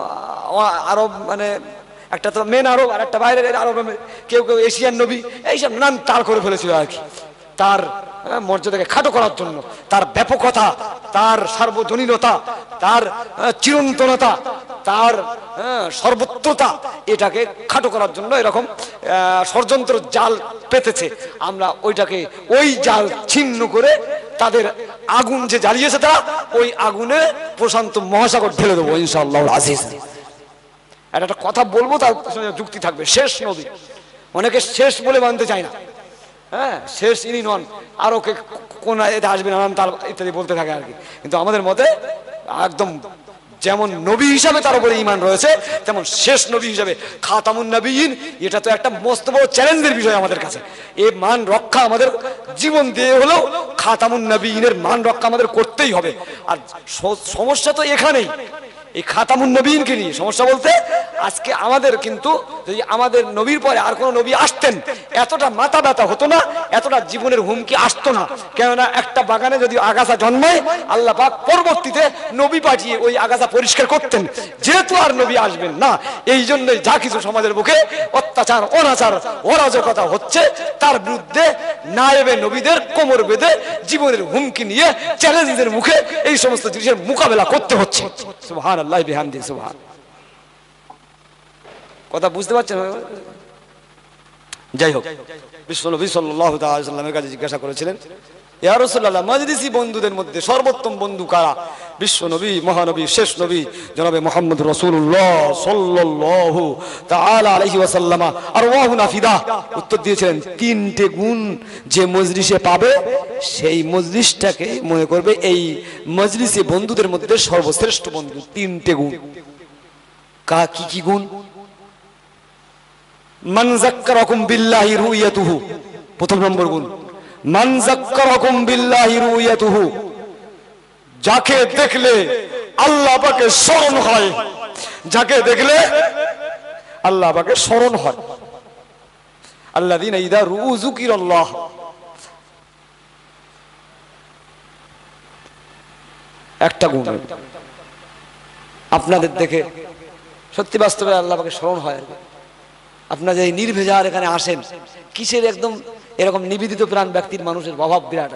আরব মানে একটা তো মেন আরব আর একটা বাইরের আরব, কেউ কেউ এশিয়ান নবী, এইসব নাম তার করে ফেলেছিল আর কি। তার মর্যাদাকে খাটো করার জন্য, তার ব্যাপকতা, তার সার্বজনীনতা, তার চিরন্তনতা, তার সর্বত্রতা, এটাকে খাটো করার জন্য এরকম ষড়যন্ত্র জাল পেতেছে। আমরা ওইটাকে ওই জাল ছিন্ন করে তাদের আগুন যে জ্বালিয়েছে তারা, ওই আগুনে প্রশান্ত মহাসাগর ঢেলে দেবো ইনশাআল্লাহ আজিজ। একটা কথা বলবো, তার যুক্তি থাকবে। শেষ নবী, অনেকে শেষ বলে মানতে চায় না। হ্যাঁ, শেষ ইনি নন, আরো কে কোন এতে আসবে নানান তার ইত্যাদি বলতে থাকে আর কি। কিন্তু আমাদের মতে একদম যেমন নবী হিসাবে তার উপরে ঈমান রয়েছে, তেমন শেষ নবী হিসাবে খাতামুন নবিয়্যিন, এটা তো একটা মস্ত বড় চ্যালেঞ্জের বিষয় আমাদের কাছে। এই মান রক্ষা আমাদের জীবন দিয়ে হলেও খাতামুন নবিয়্যিনের মান রক্ষা আমাদের করতেই হবে। আর সমস্যা তো এখানেই, এই খাতামুন নবিয়্যিনকে নিয়ে সমস্যা বলতে, আজকে আমাদের কিন্তু যদি আমাদের নবীর পরে আর কোন নবী আসতেন, এতটা মাথা ব্যথা হতো না, এতটা জীবনের হুমকি আসতো না। কেননা একটা বাগানে যদি আগাছা জন্মায়, আল্লাহ পাক পরবর্তীতে নবী পাঠিয়ে ওই আগাছা পরিষ্কার করতেন। যেহেতু আর নবী আসবেন না, এই জন্যই যা কিছু সমাজের বুকে অত্যাচার, অনাচার, অরাজকতা হচ্ছে, তার বিরুদ্ধে নায়েবে নবীদের কোমর বেঁধে জীবনের হুমকি নিয়ে চ্যালেঞ্জের মুখে এই সমস্ত জিনিসের মোকাবেলা করতে হচ্ছে। সুবহানাল্লাহ বিহামদিহি। সুবহান, কথা বুঝতে পারছেন? যাই হোক, বিশ্বনবী সাল্লাল্লাহু তাআলা আলাইহি ওয়াসাল্লামের কাছে জিজ্ঞাসা করেছিলেন, ইয়া রাসূলুল্লাহ, মাজলিসি বন্ধুদের মধ্যে সর্বোত্তম বন্ধু কারা? বিশ্বনবী, মহানবী, শেষ নবী জনাবে মুহাম্মদ রাসূলুল্লাহ সাল্লাল্লাহু তাআলা আলাইহি ওয়াসাল্লাম আরওয়াহুনা ফিদা। উত্তর দিয়েছিলেন, তিনটে গুণ যে মজলিসে পাবে, সেই মজলিসটাকে মনে করবে এই মজলিসে বন্ধুদের মধ্যে সর্বশ্রেষ্ঠ বন্ধু। তিনটে গুণ। কা কি কি গুণ? মান যাক্কারাকুম বিল্লাহি রুয়াতুহু, প্রথম নম্বর গুণ। মান যাক্কারাকুম বিল্লাহি রুয়াতুহু, যাকে দেখলে আল্লাহ পাকে স্মরণ হয়, যাকে দেখলে আল্লাহ পাকে স্মরণ হয়। আল্লাযীনা ইযা রুউ যুকিরাল্লাহ, একটা গুণ। আপনাদের দেখে সত্যি বাস্তবে আল্লাহ পাকে স্মরণ হয়। আর আপনারা যে নির্ভেজার এখানে আসেন, কিসের একদম এরকম নিবেদিত প্রাণ ব্যক্তির মানুষের অভাব বিরাট,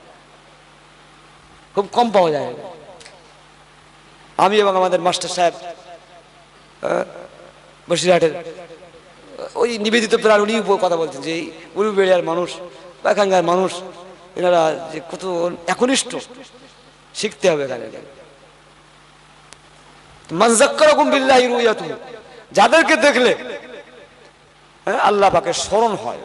খুব কম পাওয়া যায়। আমি এবং আমাদের মাস্টার সাহেব বসিরহাটের ওই নিবেদিত প্রাণ, উনি কথা বলছেন যে উলুবেড়িয়ার মানুষ বা এখানকার মানুষ, এনারা যে কত একনিষ্ঠ, শিখতে হবে এখানে। মান যাক্কারাকুম বিল্লাহি রুয়াতুহু, যাদেরকে দেখলে আল্লাহ পাকের স্মরণ হয়।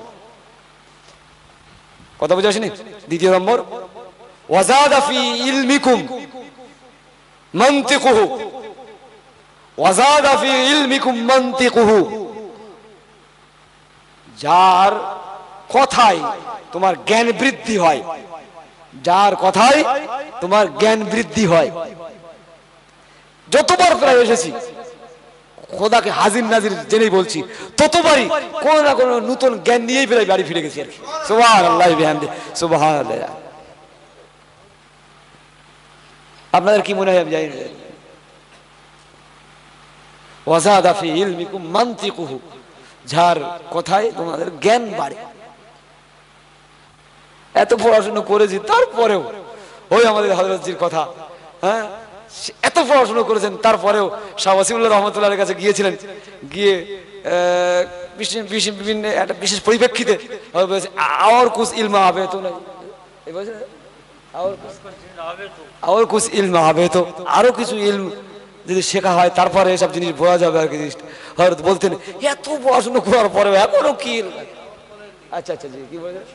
কথা বুঝে আসেনি? দ্বিতীয় নম্বর, ওয়াজাদা ফি ইলমিকুম মানতিকুহু, ওয়াজাদা ফি ইলমিকুম মানতিকুহু, যার কথায় তোমার জ্ঞান বৃদ্ধি হয়, যার কথায় তোমার জ্ঞান বৃদ্ধি হয়। যতবার প্রায় এসেছি, খোদাকে হাজির নাজির জেনেই বলছি, ততবারই কোন না কোন নতুন জ্ঞান নিয়েই প্রায় বাড়ি ফিরে গেছি আর কি। সুবহানাল্লাহ বিহামদিহি। সুবহানাল্লাহ। আপনাদের কি মনে হয় আমি জানি না। ওয়াজাদা ফি ইলমিকুম মানতিকুহু, যার কথায় তোমাদের জ্ঞান বাড়ে। এত পড়াশোনা করেছি, তারপরেও ওই আমাদের হযরতজির কথা, হ্যাঁ, এত পড়াশোনা করেছেন, তারপরেও শাহ ওয়াসিউল্লাহ রহমতুল্লাহর কাছে গিয়েছিলেন, গিয়ে বিভিন্ন একটা বিশেষ পরিপ্রেক্ষিতে আর কুছ ইলম হবে তো নাই, আর কুছ ইলম হবে তো, আরো কিছু ইলম যদি শেখা হয় তারপরে এসব জিনিস বোঝা যাবে আর কি। হযরত বলতেন, এত পড়াশোনা করার পরে এখনো কি? আচ্ছা আচ্ছা জি, কি বলেন?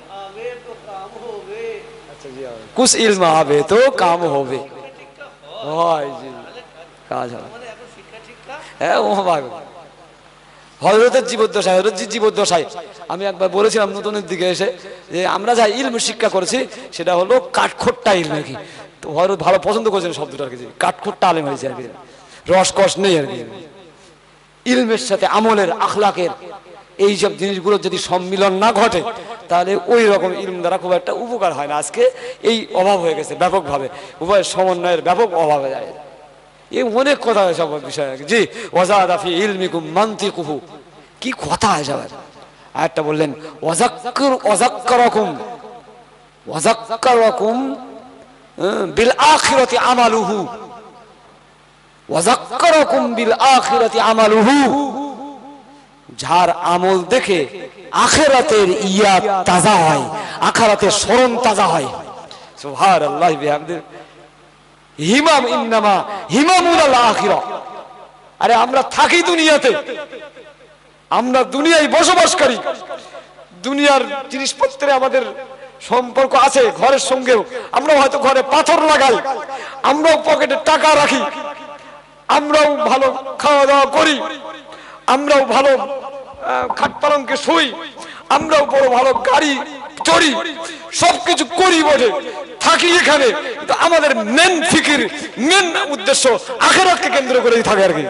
আচ্ছা জি, কুছ ইলম হবে তো কাম হবে। হয় জি, কাজ হবে। হ্যাঁ, ও ভাগ হযরতের জীবদ্দশায়, হযরতজির জীবদ্দশায় আমি একবার বলেছিলাম নতুনের দিকে এসে, যে আমরা যা ইলম শিক্ষা করেছি সেটা হলো কাঠখোট্টা ইলম আর কি। তো হযরত ভালো পছন্দ করেছেন শব্দটা আর কি, কাঠখোট্টা আলেম হয়েছে আর কি, রসকস নেই আর কি। ইলমের সাথে আমলের, আখলাকের এইসব জিনিসগুলোর যদি সম্মিলন না ঘটে, তাহলে ওই রকম ইলম দ্বারা খুব একটা উপকার হয় না। আজকে এই অভাব হয়ে গেছে ব্যাপকভাবে, উভয়ের সমন্বয়ের ব্যাপক অভাব হয়ে যায়। এই অনেক কথা সব বিষয় জি। ওয়াজাদা ফি ইলমিকুম মানতিকুহু, কি কথা এসব। আরেকটা বললেন, ওয়াজাক্কির ওয়াজাক্কারাকুম ওয়াজাক্কারাকুম বিল আখিরাতি আমালুহু, ওয়াজাক্কারাকুম বিল আখিরাতি আমালুহু, যার আমল দেখে আখিরাতের ইয়া তাজা হয়, আখিরাতের স্মরণ তাজা হয়। সুবহানাল্লাহ বিহামদিহি। হিমাম ইন্নামা হিমামুল আখিরা, আরে আমরা থাকি দুনিয়াতে, আমরা দুনিয়ায় বসবাস করি, দুনিয়ার জিনিসপত্রে আমাদের সম্পর্ক আছে, ঘরের সঙ্গেও আমরা হয়তো ঘরে পাথর লাগাই, আমরাও পকেটে টাকা রাখি, আমরাও ভালো খাওয়া দাওয়া করি, আমরাও ভালো খাট পালঙ্কে শুই, আমরাও বড় ভালো গাড়ি চড়ি, সবকিছু করি বটে, থাকি এখানে, কিন্তু আমাদের মেন ফিকির, মেন উদ্দেশ্য আখিরাতকে কেন্দ্র করেই থাকে আর কি।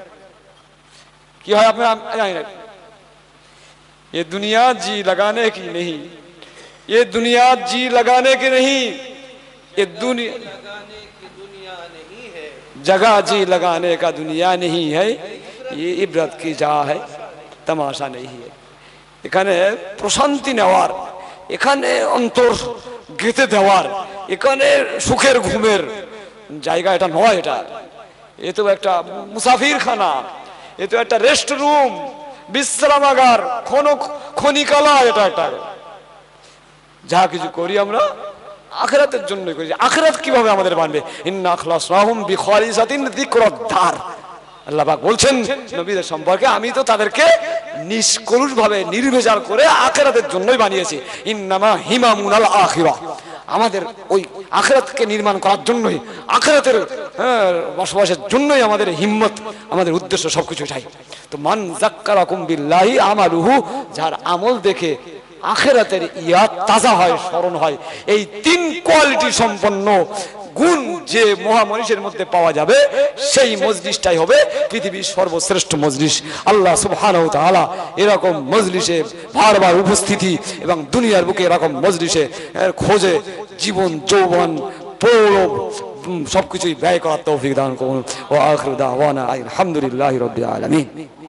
কি হয় আপনারা জানি না, ये दुनिया जी लगाने की नहीं, ये दुनिया जी लगाने की नहीं, ये दुनिया जगह जी लगाने का दुनिया नहीं है, ये इबरत की जा है, तमाशा नहीं है। এখানে প্রশান্তি নেওয়ার, এখানে অন্তর গেঁথে দেওয়ার, এখানে সুখের ঘুমের জায়গা এটা নয়। এটা এ তো একটা মুসাফির খানা, এ তো একটা রেস্ট রুম, বিশ্রামাগার, খনিকালা। এটা একটা যা কিছু করি আমরা আখিরাতের জন্য করি। আখিরাত কিভাবে আমাদের মানবে? ইন্না আখলাসনাহুম বিখালিসাতিন যিকরাদ-দার। আল্লাহ পাক বলছেন নবীদের সম্পর্কে, আমি তো তাদেরকে নিষ্কলুষ ভাবে নির্ভেজাল করে আখিরাতের জন্যই বানিয়েছি। ইন্নামা হিমামুনাল আখিরা, আমাদের ওই আখিরাতকে নির্মাণ করার জন্যই, আখিরাতের বসবাসের জন্যই আমাদের হিম্মত, আমাদের উদ্দেশ্য সবকিছু চাই। তো মান যাক্কারাকুম বিল্লাহি আমালুহু, যার আমল দেখে আখিরাতের ইয়াদ তাজা হয়, স্মরণ হয়। এই তিন কোয়ালিটি সম্পন্ন গুণ যে মহামনীষের মধ্যে পাওয়া যাবে, সেই মজলিসটাই হবে পৃথিবীর সর্বশ্রেষ্ঠ মজলিস। আল্লাহ সুবহানাহু ওয়া তাআলা এরকম মজলিসে বারবার উপস্থিতি এবং দুনিয়ার বুকে এরকম মজলিসে খোঁজে জীবন, যৌবন, পৌর সবকিছুই ব্যয় করার তৌফিক দান করুন। ওয়া আখিরু দাওয়ানা আলহামদুলিল্লাহি রাব্বিল আলামিন।